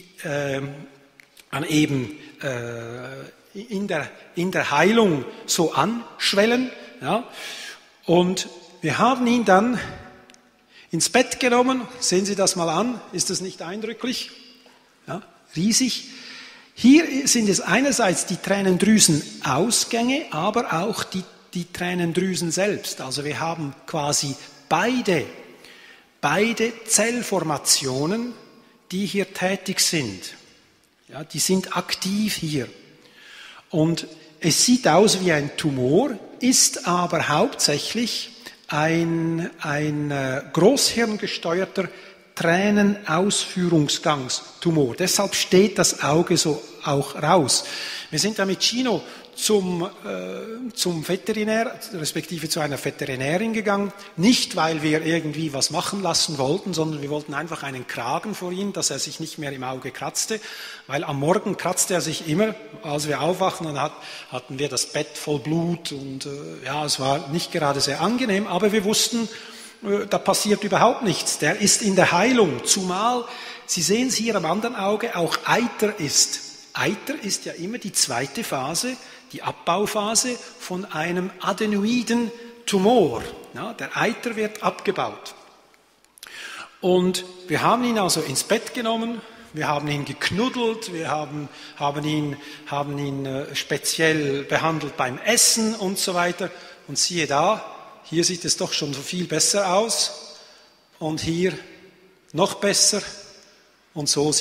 dann eben in der Heilung so anschwellen. Ja. Und wir haben ihn dann ins Bett genommen. Sehen Sie das mal an. Ist das nicht eindrücklich? Ja, riesig. Hier sind es einerseits die Tränendrüsenausgänge, aber auch die Tränendrüsen selbst. Also wir haben quasi beide Zellformationen, die hier tätig sind. Ja, die sind aktiv hier. Und es sieht aus wie ein Tumor, ist aber hauptsächlich ein großhirngesteuerter Tränenausführungsgangstumor. Deshalb steht das Auge so auch raus. Wir sind da mit Gino zum Veterinär, respektive zu einer Veterinärin gegangen. Nicht, weil wir irgendwie was machen lassen wollten, sondern wir wollten einfach einen Kragen vor ihm, dass er sich nicht mehr im Auge kratzte. Weil am Morgen kratzte er sich immer, als wir aufwachen, dann hatten wir das Bett voll Blut und es war nicht gerade sehr angenehm, aber wir wussten, da passiert überhaupt nichts. Der ist in der Heilung, zumal, Sie sehen es hier am anderen Auge, auch Eiter ist. Eiter ist ja immer die zweite Phase, die Abbauphase von einem adenoiden Tumor. Ja, der Eiter wird abgebaut. Und wir haben ihn also ins Bett genommen, wir haben ihn geknuddelt, wir haben ihn speziell behandelt beim Essen und so weiter. Und siehe da, hier sieht es doch schon so viel besser aus und hier noch besser. Und so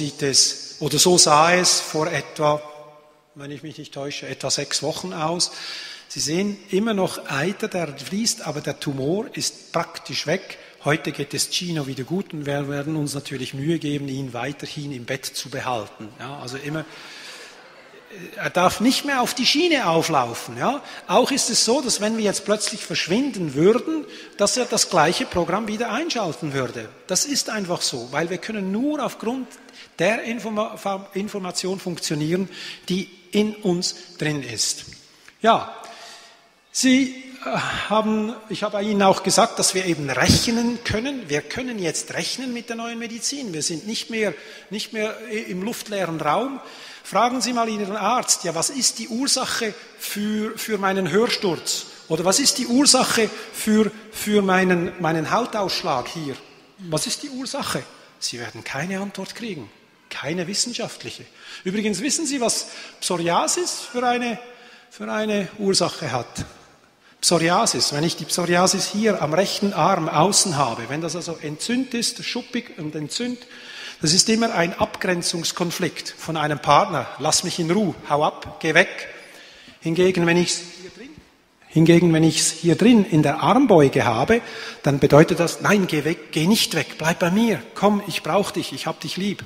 sah es vor etwa, wenn ich mich nicht täusche, etwa 6 Wochen aus. Sie sehen immer noch Eiter, der fließt, aber der Tumor ist praktisch weg. Heute geht es Gino wieder gut und wir werden uns natürlich Mühe geben, ihn weiterhin im Bett zu behalten. Ja, also immer, er darf nicht mehr auf die Schiene auflaufen. Ja. Auch ist es so, dass wenn wir jetzt plötzlich verschwinden würden, dass er das gleiche Programm wieder einschalten würde. Das ist einfach so, weil wir können nur aufgrund der Information funktionieren, die in uns drin ist. Ja, ich habe Ihnen auch gesagt, dass wir eben rechnen können. Wir können jetzt rechnen mit der neuen Medizin. Wir sind nicht mehr im luftleeren Raum. Fragen Sie mal Ihren Arzt, ja, was ist die Ursache für meinen Hörsturz? Oder was ist die Ursache für meinen Hautausschlag hier? Was ist die Ursache? Sie werden keine Antwort kriegen. Keine wissenschaftliche. Übrigens wissen Sie, was Psoriasis für eine Ursache hat? Psoriasis, wenn ich die Psoriasis hier am rechten Arm außen habe, wenn das also entzündet ist, schuppig und entzündet, das ist immer ein Abgrenzungskonflikt von einem Partner. Lass mich in Ruhe, hau ab, geh weg. Hingegen, wenn ich es hier drin in der Armbeuge habe, dann bedeutet das, nein, geh weg, geh nicht weg, bleib bei mir, komm, ich brauche dich, ich hab dich lieb.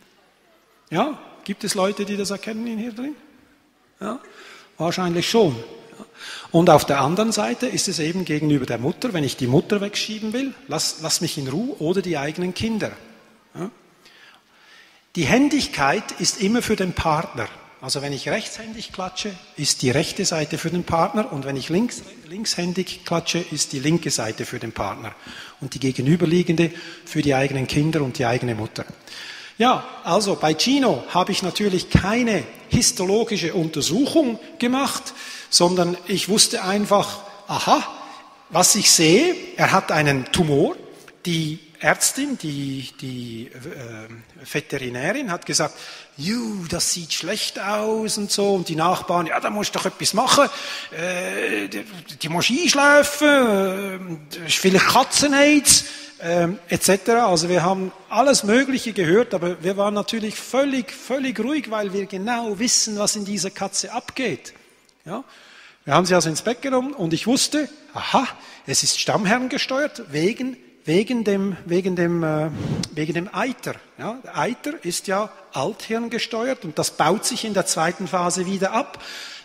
Ja, gibt es Leute, die das erkennen hier drin? Ja, wahrscheinlich schon. Ja. Und auf der anderen Seite ist es eben gegenüber der Mutter, wenn ich die Mutter wegschieben will, lass mich in Ruhe, oder die eigenen Kinder. Ja. Die Händigkeit ist immer für den Partner. Also wenn ich rechtshändig klatsche, ist die rechte Seite für den Partner, und wenn ich linkshändig klatsche, ist die linke Seite für den Partner und die gegenüberliegende für die eigenen Kinder und die eigene Mutter. Ja, also bei Gino habe ich natürlich keine histologische Untersuchung gemacht, sondern ich wusste einfach, aha, was ich sehe, er hat einen Tumor. Die Ärztin, die Veterinärin hat gesagt, das sieht schlecht aus und so, und die Nachbarn, ja, da musst du doch etwas machen, die musst einschläfen, vielleicht Katzenaids, etc. Also wir haben alles Mögliche gehört, aber wir waren natürlich völlig ruhig, weil wir genau wissen, was in dieser Katze abgeht. Ja? Wir haben sie also ins Bett genommen und ich wusste, aha, es ist stammherngesteuert wegen dem Eiter. Ja? Der Eiter ist ja althirngesteuert und das baut sich in der zweiten Phase wieder ab.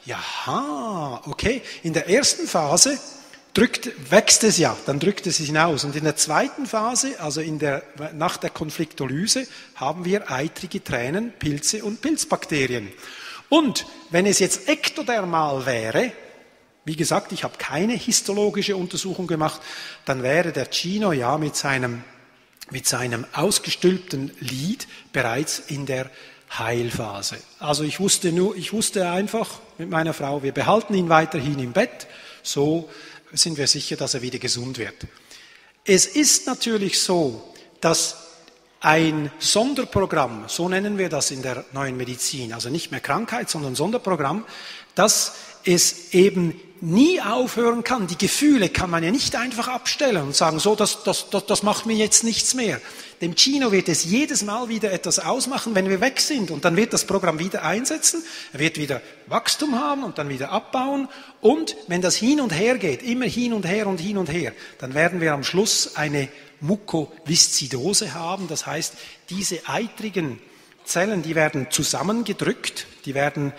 Jaha, okay. In der ersten Phase wächst es ja, dann drückt es hinaus. Und in der zweiten Phase, also nach der Konfliktolyse, haben wir eitrige Tränen, Pilze und Pilzbakterien. Und wenn es jetzt ektodermal wäre, wie gesagt, ich habe keine histologische Untersuchung gemacht, dann wäre der Gino ja mit seinem ausgestülpten Lid bereits in der Heilphase. Also ich wusste einfach mit meiner Frau, wir behalten ihn weiterhin im Bett, so sind wir sicher, dass er wieder gesund wird. Es ist natürlich so, dass ein Sonderprogramm, so nennen wir das in der neuen Medizin, also nicht mehr Krankheit, sondern Sonderprogramm, dass es eben nie aufhören kann. Die Gefühle kann man ja nicht einfach abstellen und sagen, so, das macht mir jetzt nichts mehr. Dem Gino wird es jedes Mal wieder etwas ausmachen, wenn wir weg sind. Und dann wird das Programm wieder einsetzen, er wird wieder Wachstum haben und dann wieder abbauen. Und wenn das hin und her geht, immer hin und her und hin und her, dann werden wir am Schluss eine Mukoviszidose haben. Das heißt, diese eitrigen Zellen, die werden zusammengedrückt, die werden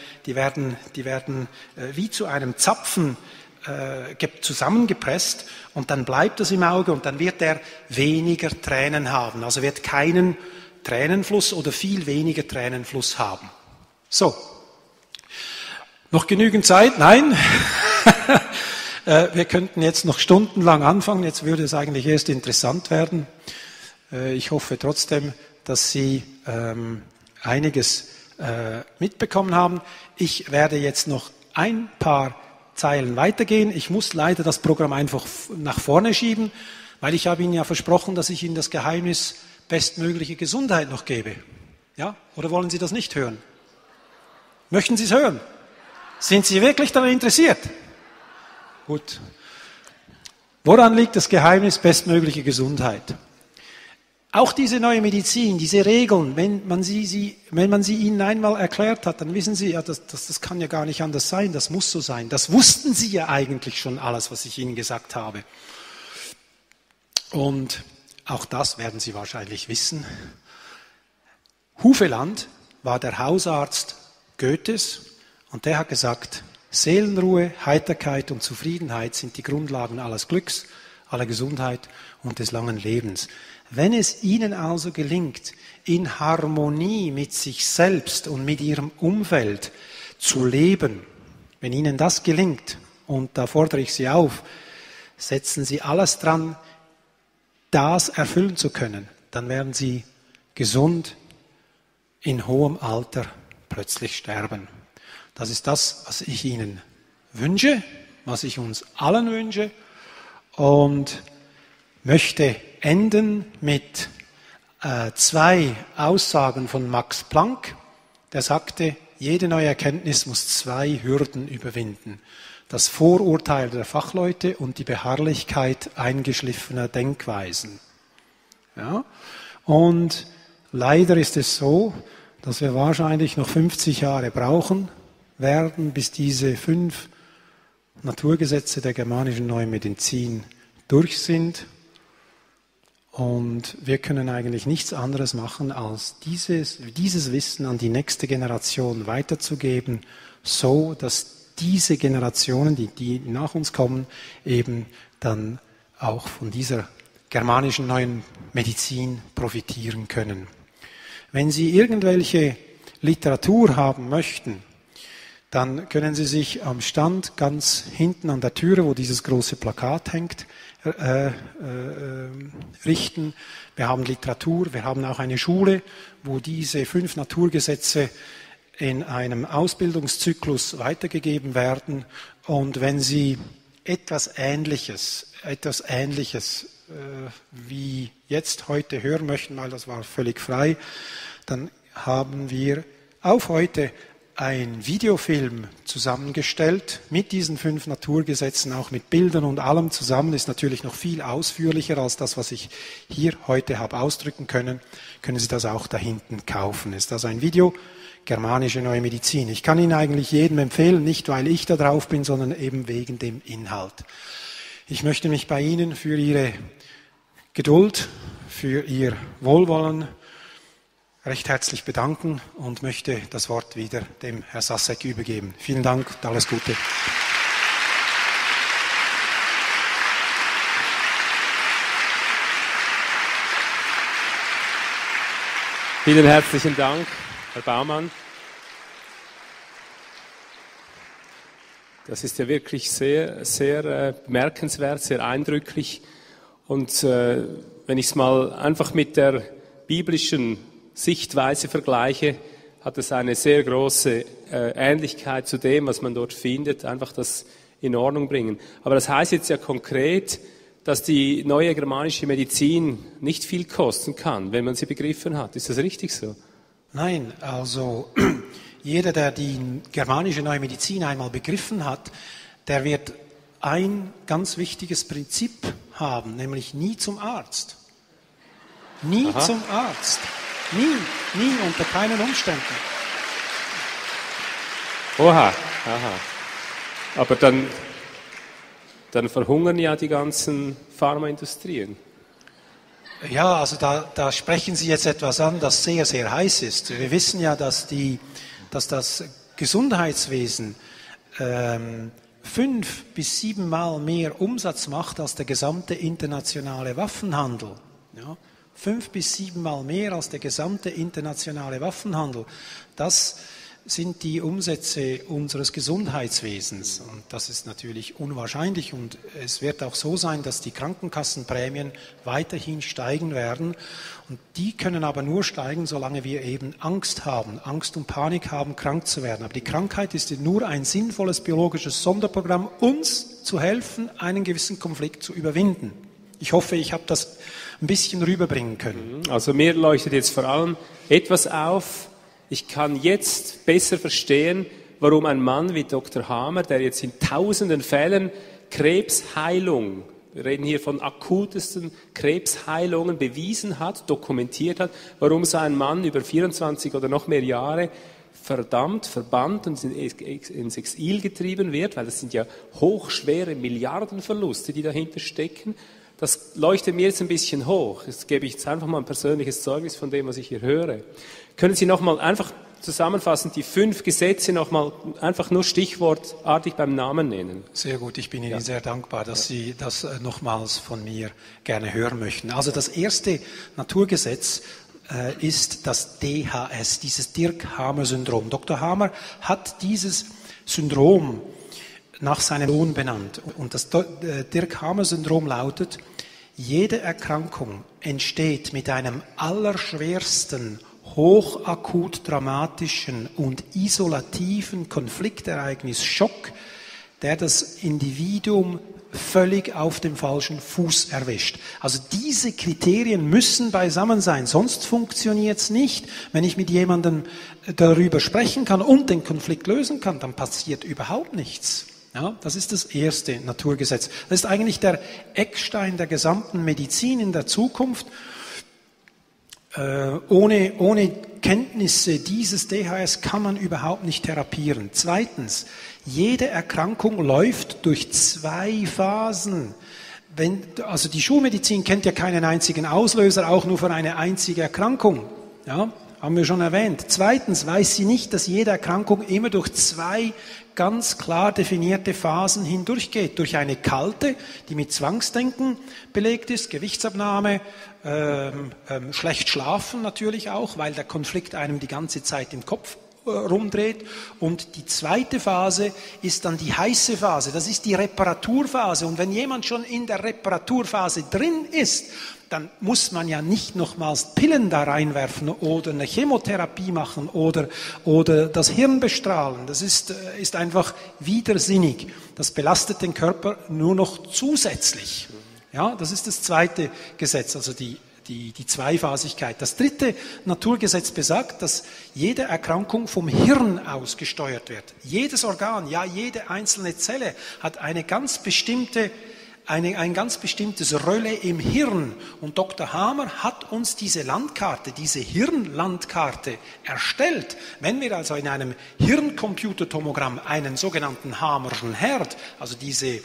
wie zu einem Zapfen zusammengepresst und dann bleibt das im Auge und dann wird er weniger Tränen haben. Also wird keinen Tränenfluss oder viel weniger Tränenfluss haben. So. Noch genügend Zeit? Nein. Wir könnten jetzt noch stundenlang anfangen. Jetzt würde es eigentlich erst interessant werden. Ich hoffe trotzdem, dass Sie einiges mitbekommen haben. Ich werde jetzt noch ein paar Zeilen weitergehen. Ich muss leider das Programm einfach nach vorne schieben, weil ich habe Ihnen ja versprochen, dass ich Ihnen das Geheimnis bestmögliche Gesundheit noch gebe. Ja? Oder wollen Sie das nicht hören? Möchten Sie es hören? Sind Sie wirklich daran interessiert? Gut. Woran liegt das Geheimnis bestmögliche Gesundheit? Auch diese neue Medizin, diese Regeln, wenn man sie Ihnen einmal erklärt hat, dann wissen Sie, ja, das kann ja gar nicht anders sein, das muss so sein. Das wussten Sie ja eigentlich schon alles, was ich Ihnen gesagt habe. Und auch das werden Sie wahrscheinlich wissen. Hufeland war der Hausarzt Goethes und der hat gesagt, Seelenruhe, Heiterkeit und Zufriedenheit sind die Grundlagen alles Glücks, aller Gesundheit und des langen Lebens. Wenn es Ihnen also gelingt, in Harmonie mit sich selbst und mit Ihrem Umfeld zu leben, wenn Ihnen das gelingt, und da fordere ich Sie auf, setzen Sie alles dran, das erfüllen zu können, dann werden Sie gesund in hohem Alter plötzlich sterben. Das ist das, was ich Ihnen wünsche, was ich uns allen wünsche und möchte enden mit 2 Aussagen von Max Planck. Der sagte, jede neue Erkenntnis muss 2 Hürden überwinden. Das Vorurteil der Fachleute und die Beharrlichkeit eingeschliffener Denkweisen. Ja? Und leider ist es so, dass wir wahrscheinlich noch 50 Jahre brauchen werden, bis diese 5 Naturgesetze der germanischen neuen Medizin durch sind. Und wir können eigentlich nichts anderes machen, als dieses Wissen an die nächste Generation weiterzugeben, so dass diese Generationen, die nach uns kommen, eben dann auch von dieser germanischen neuen Medizin profitieren können. Wenn Sie irgendwelche Literatur haben möchten, dann können Sie sich am Stand ganz hinten an der Türe, wo dieses große Plakat hängt, richten. Wir haben Literatur, wir haben auch eine Schule, wo diese 5 Naturgesetze in einem Ausbildungszyklus weitergegeben werden. Und wenn Sie etwas Ähnliches wie jetzt heute hören möchten, weil das war völlig frei, dann haben wir auf heute ein Videofilm zusammengestellt mit diesen 5 Naturgesetzen, auch mit Bildern und allem zusammen, ist natürlich noch viel ausführlicher als das, was ich hier heute habe ausdrücken können. Können Sie das auch da hinten kaufen. Ist das ein Video? Germanische Neue Medizin. Ich kann Ihnen eigentlich jedem empfehlen, nicht weil ich da drauf bin, sondern eben wegen dem Inhalt. Ich möchte mich bei Ihnen für Ihre Geduld, für Ihr Wohlwollen recht herzlich bedanken und möchte das Wort wieder dem Herrn Sasek übergeben. Vielen Dank und alles Gute. Vielen herzlichen Dank, Herr Baumann. Das ist ja wirklich sehr, sehr bemerkenswert, sehr eindrücklich. Und wenn ich es mal einfach mit der biblischen Sichtweise vergleiche, hat es eine sehr große Ähnlichkeit zu dem, was man dort findet, einfach das in Ordnung bringen. Aber das heißt jetzt ja konkret, dass die neue germanische Medizin nicht viel kosten kann, wenn man sie begriffen hat. Ist das richtig so? Nein, also jeder, der die germanische neue Medizin einmal begriffen hat, der wird ein ganz wichtiges Prinzip haben, nämlich nie zum Arzt. Nie zum Arzt. Nie, unter keinen Umständen. Oha, aber dann verhungern ja die ganzen Pharmaindustrien. Ja, also da sprechen Sie jetzt etwas an, das sehr, sehr heiß ist. Wir wissen ja, dass das Gesundheitswesen 5 bis 7 Mal mehr Umsatz macht als der gesamte internationale Waffenhandel. Ja, 5 bis 7 Mal mehr als der gesamte internationale Waffenhandel. Das sind die Umsätze unseres Gesundheitswesens. Und das ist natürlich unwahrscheinlich. Und es wird auch so sein, dass die Krankenkassenprämien weiterhin steigen werden. Und die können aber nur steigen, solange wir eben Angst haben, Angst und Panik haben, krank zu werden. Aber die Krankheit ist nur ein sinnvolles biologisches Sonderprogramm, uns zu helfen, einen gewissen Konflikt zu überwinden. Ich hoffe, ich habe das ein bisschen rüberbringen können. Also mir leuchtet jetzt vor allem etwas auf. Ich kann jetzt besser verstehen, warum ein Mann wie Dr. Hamer, der jetzt in tausenden Fällen Krebsheilung, wir reden hier von akutesten Krebsheilungen, bewiesen hat, dokumentiert hat, warum so ein Mann über 24 oder noch mehr Jahre verdammt, verbannt und ins Exil getrieben wird, weil das sind ja hochschwere Milliardenverluste, die dahinter stecken. Das leuchtet mir jetzt ein bisschen hoch. Jetzt gebe ich jetzt einfach mal ein persönliches Zeugnis von dem, was ich hier höre. Können Sie nochmal einfach zusammenfassend die 5 Gesetze nochmal einfach nur stichwortartig beim Namen nennen? Sehr gut, ich bin Ihnen sehr dankbar, dass Sie das nochmals von mir gerne hören möchten. Also das erste Naturgesetz ist das DHS, dieses Dirk-Hamer-Syndrom. Dr. Hamer hat dieses Syndrom nach seinem Sohn benannt. Und das Dirk-Hamer-Syndrom lautet: Jede Erkrankung entsteht mit einem allerschwersten, hochakut dramatischen und isolativen Konfliktereignis, Schock, der das Individuum völlig auf dem falschen Fuß erwischt. Also diese Kriterien müssen beisammen sein, sonst funktioniert es nicht. Wenn ich mit jemandem darüber sprechen kann und den Konflikt lösen kann, dann passiert überhaupt nichts. Ja, das ist das erste Naturgesetz. Das ist eigentlich der Eckstein der gesamten Medizin in der Zukunft. Ohne Kenntnisse dieses DHS kann man überhaupt nicht therapieren. Zweitens, jede Erkrankung läuft durch 2 Phasen. Also die Schulmedizin kennt ja keinen einzigen Auslöser, auch nur für eine einzige Erkrankung. Ja, haben wir schon erwähnt. Zweitens weiß sie nicht, dass jede Erkrankung immer durch 2 ganz klar definierte Phasen hindurchgeht. Durch eine kalte, die mit Zwangsdenken belegt ist, Gewichtsabnahme, schlecht schlafen natürlich auch, weil der Konflikt einem die ganze Zeit im Kopf rumdreht. Und die zweite Phase ist dann die heiße Phase, das ist die Reparaturphase. Und wenn jemand schon in der Reparaturphase drin ist, dann muss man ja nicht nochmals Pillen da reinwerfen oder eine Chemotherapie machen oder das Hirn bestrahlen. Das ist einfach widersinnig. Das belastet den Körper nur noch zusätzlich. Ja, das ist das zweite Gesetz, also die Zweiphasigkeit. Das dritte Naturgesetz besagt, dass jede Erkrankung vom Hirn aus gesteuert wird. Jedes Organ, ja jede einzelne Zelle hat ein ganz bestimmtes Rölle im Hirn. Und Dr. Hamer hat uns diese Landkarte, diese Hirnlandkarte erstellt. Wenn wir also in einem Hirncomputertomogramm einen sogenannten Hamerschen Herd, also dieses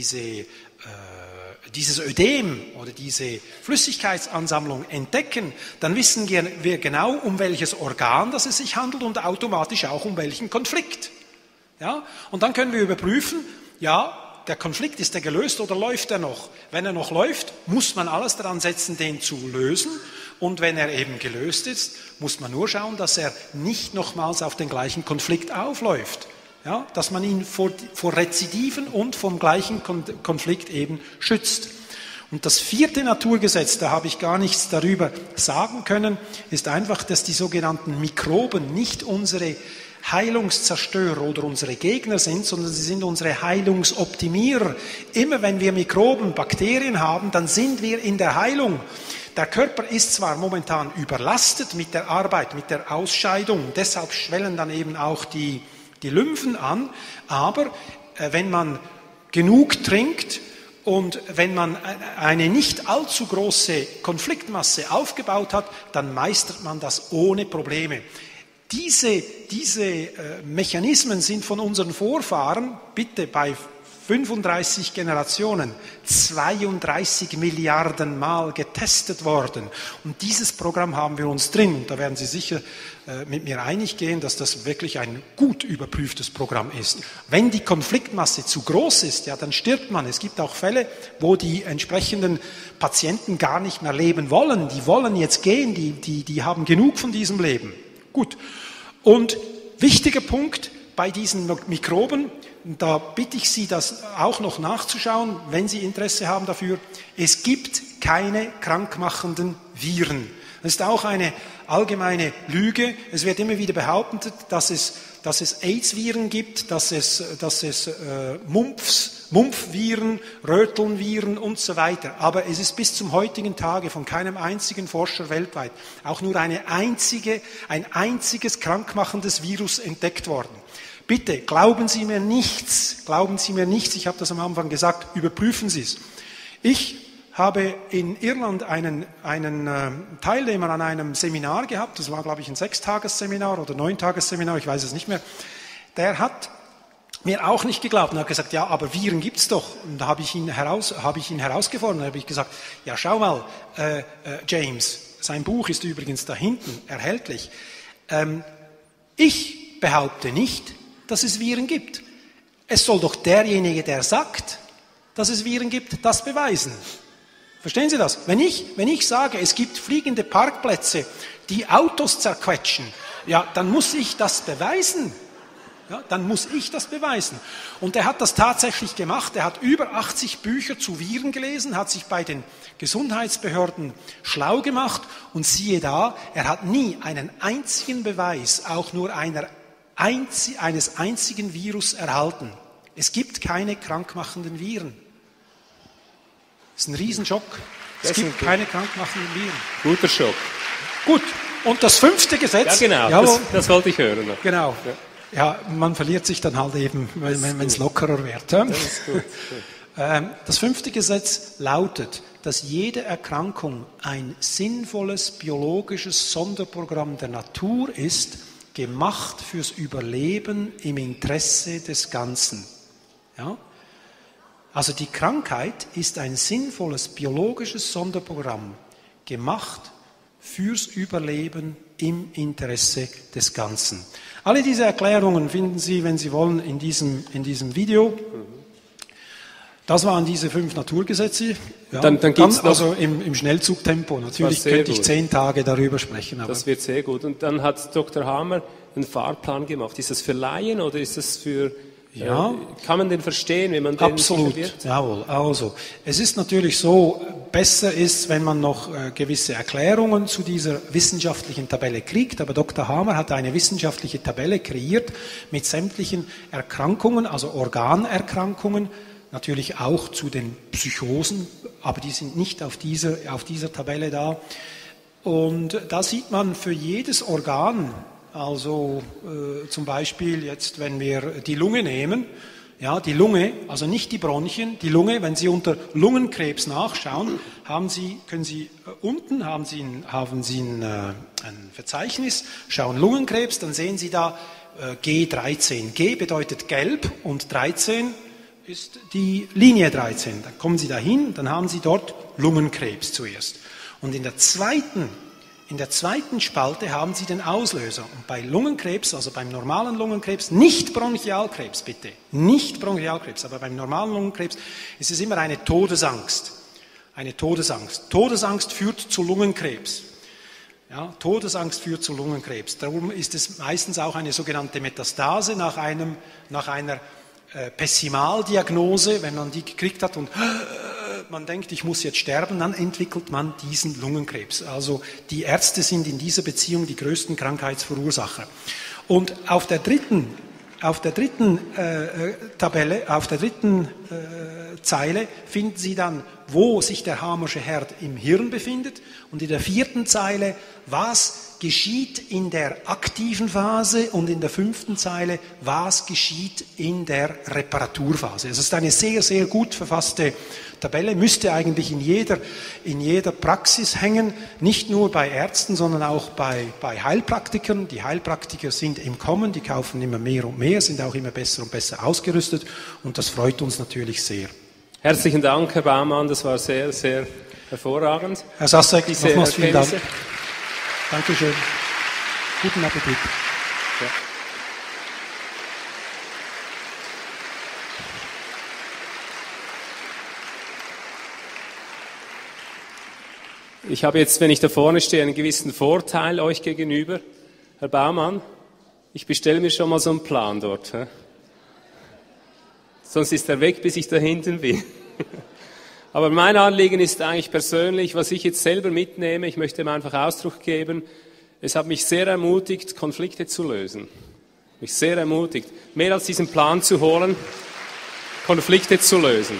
Ödem oder diese Flüssigkeitsansammlung entdecken, dann wissen wir genau, um welches Organ das es sich handelt und automatisch auch um welchen Konflikt. Ja? Und dann können wir überprüfen, ja, der Konflikt, ist der gelöst oder läuft er noch? Wenn er noch läuft, muss man alles daran setzen, den zu lösen. Und wenn er eben gelöst ist, muss man nur schauen, dass er nicht nochmals auf den gleichen Konflikt aufläuft. Ja, dass man ihn vor Rezidiven und vom gleichen Konflikt eben schützt. Und das vierte Naturgesetz, da habe ich gar nichts darüber sagen können, ist einfach, dass die sogenannten Mikroben nicht unsere Heilungszerstörer oder unsere Gegner sind, sondern sie sind unsere Heilungsoptimierer. Immer wenn wir Mikroben, Bakterien haben, dann sind wir in der Heilung. Der Körper ist zwar momentan überlastet mit der Arbeit, mit der Ausscheidung, deshalb schwellen dann eben auch die Lymphen an, aber wenn man genug trinkt und wenn man eine nicht allzu große Konfliktmasse aufgebaut hat, dann meistert man das ohne Probleme. Diese Mechanismen sind von unseren Vorfahren, bitte bei 35 Generationen, 32 Milliarden Mal getestet worden. Und dieses Programm haben wir uns drin. Und da werden Sie sicher mit mir einig gehen, dass das wirklich ein gut überprüftes Programm ist. Wenn die Konfliktmasse zu groß ist, ja, dann stirbt man. Es gibt auch Fälle, wo die entsprechenden Patienten gar nicht mehr leben wollen. Die wollen jetzt gehen, die haben genug von diesem Leben. Gut. Und wichtiger Punkt bei diesen Mikroben, da bitte ich Sie, das auch noch nachzuschauen, wenn Sie Interesse haben dafür. Es gibt keine krankmachenden Viren. Das ist auch eine allgemeine Lüge. Es wird immer wieder behauptet, dass es AIDS-Viren gibt, dass es Mumpfviren, Rötelnviren und so weiter. Aber es ist bis zum heutigen Tage von keinem einzigen Forscher weltweit auch nur ein einziges krankmachendes Virus entdeckt worden. Bitte, glauben Sie mir nichts, ich habe das am Anfang gesagt, überprüfen Sie es. Ich habe in Irland einen Teilnehmer an einem Seminar gehabt, das war, glaube ich, ein 6-Tages-Seminar oder 9-Tages-Seminar, ich weiß es nicht mehr. Der hat mir auch nicht geglaubt und hat gesagt, ja, aber Viren gibt's doch. Und da habe ich ihn herausgefordert, da habe ich gesagt, ja, schau mal, James, sein Buch ist übrigens da hinten erhältlich. Ich behaupte nicht, dass es Viren gibt. Es soll doch derjenige, der sagt, dass es Viren gibt, das beweisen. Verstehen Sie das? Wenn ich sage, es gibt fliegende Parkplätze, die Autos zerquetschen, ja, dann muss ich das beweisen. Ja, dann muss ich das beweisen. Und er hat das tatsächlich gemacht. Er hat über 80 Bücher zu Viren gelesen, hat sich bei den Gesundheitsbehörden schlau gemacht und siehe da, er hat nie einen einzigen Beweis, auch nur eines einzigen Virus erhalten. Es gibt keine krankmachenden Viren. Das ist ein Riesenschock. Es gibt keine krankmachenden Viren. Guter Schock. Gut, und das 5. Gesetz... Ja, genau, das wollte ich hören. Genau. Ja, man verliert sich dann halt eben, wenn es lockerer wird. Ja? Das ist gut. Das 5. Gesetz lautet, dass jede Erkrankung ein sinnvolles biologisches Sonderprogramm der Natur ist, gemacht fürs Überleben im Interesse des Ganzen. Ja? Also die Krankheit ist ein sinnvolles biologisches Sonderprogramm, gemacht fürs Überleben im Interesse des Ganzen. Alle diese Erklärungen finden Sie, wenn Sie wollen, in diesem Video. Das waren diese 5 Naturgesetze. Ja, dann gibt's noch, also im Schnellzugtempo. Natürlich könnte ich 10 Tage darüber sprechen. Aber das wird sehr gut. Und dann hat Dr. Hamer einen Fahrplan gemacht. Ist das für Laien oder ist das für... Ja, kann man den verstehen, wenn man den absolut, jawohl. Also, es ist natürlich so, besser ist, wenn man noch gewisse Erklärungen zu dieser wissenschaftlichen Tabelle kriegt, aber Dr. Hamer hat eine wissenschaftliche Tabelle kreiert mit sämtlichen Erkrankungen, also Organerkrankungen, natürlich auch zu den Psychosen, aber die sind nicht auf dieser Tabelle da. Und da sieht man für jedes Organ, also zum Beispiel jetzt, wenn wir die Lunge nehmen, ja, die Lunge, also nicht die Bronchien, die Lunge, wenn Sie unter Lungenkrebs nachschauen, können Sie unten ein Verzeichnis, schauen Lungenkrebs, dann sehen Sie da G13. G bedeutet gelb und 13 ist die Linie 13. Dann kommen Sie dahin, dann haben Sie dort Lungenkrebs zuerst. Und in der zweiten Spalte haben Sie den Auslöser. Und bei Lungenkrebs, also beim normalen Lungenkrebs, nicht Bronchialkrebs, bitte, nicht Bronchialkrebs, aber beim normalen Lungenkrebs ist es immer eine Todesangst. Eine Todesangst. Todesangst führt zu Lungenkrebs. Ja, Todesangst führt zu Lungenkrebs. Darum ist es meistens auch eine sogenannte Metastase nach einer Pessimaldiagnose, wenn man die gekriegt hat und man denkt, ich muss jetzt sterben, dann entwickelt man diesen Lungenkrebs. Also die Ärzte sind in dieser Beziehung die größten Krankheitsverursacher. Und auf der dritten Zeile finden Sie dann, wo sich der Hamersche Herd im Hirn befindet. Und in der 4. Zeile, was geschieht in der aktiven Phase und in der 5. Zeile, was geschieht in der Reparaturphase. Also es ist eine sehr, sehr gut verfasste Tabelle, müsste eigentlich in jeder Praxis hängen, nicht nur bei Ärzten, sondern auch bei Heilpraktikern. Die Heilpraktiker sind im Kommen, die kaufen immer mehr und mehr, sind auch immer besser und besser ausgerüstet und das freut uns natürlich sehr. Herzlichen Dank, Herr Baumann, das war sehr, sehr hervorragend. Herr Sasek, nochmals vielen Dank. Erkenntnisse. Dankeschön. Guten Appetit. Ja. Ich habe jetzt, wenn ich da vorne stehe, einen gewissen Vorteil euch gegenüber. Herr Baumann, ich bestelle mir schon mal so einen Plan dort. He? Sonst ist er weg, bis ich da hinten bin. Aber mein Anliegen ist eigentlich persönlich, was ich jetzt selber mitnehme, ich möchte ihm einfach Ausdruck geben, es hat mich sehr ermutigt, Konflikte zu lösen. Mich sehr ermutigt, mehr als diesen Plan zu holen, Konflikte zu lösen.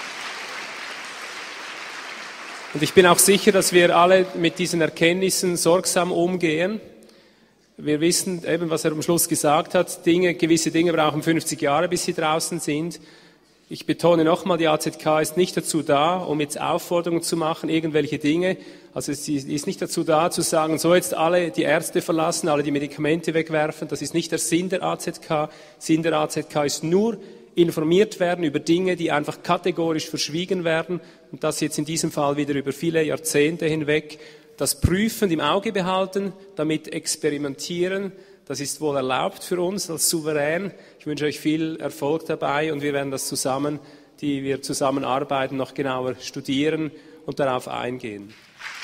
Und ich bin auch sicher, dass wir alle mit diesen Erkenntnissen sorgsam umgehen. Wir wissen eben, was er am Schluss gesagt hat, gewisse Dinge brauchen 50 Jahre, bis sie draußen sind. Ich betone nochmal, die AZK ist nicht dazu da, um jetzt Aufforderungen zu machen, irgendwelche Dinge. Also sie ist nicht dazu da, zu sagen, so jetzt alle die Ärzte verlassen, alle die Medikamente wegwerfen. Das ist nicht der Sinn der AZK. Sinn der AZK ist nur, informiert werden über Dinge, die einfach kategorisch verschwiegen werden. Und das jetzt in diesem Fall wieder über viele Jahrzehnte hinweg. Das prüfend im Auge behalten, damit experimentieren. Das ist wohl erlaubt für uns als Souverän. Ich wünsche euch viel Erfolg dabei und wir werden das zusammenarbeiten, noch genauer studieren und darauf eingehen.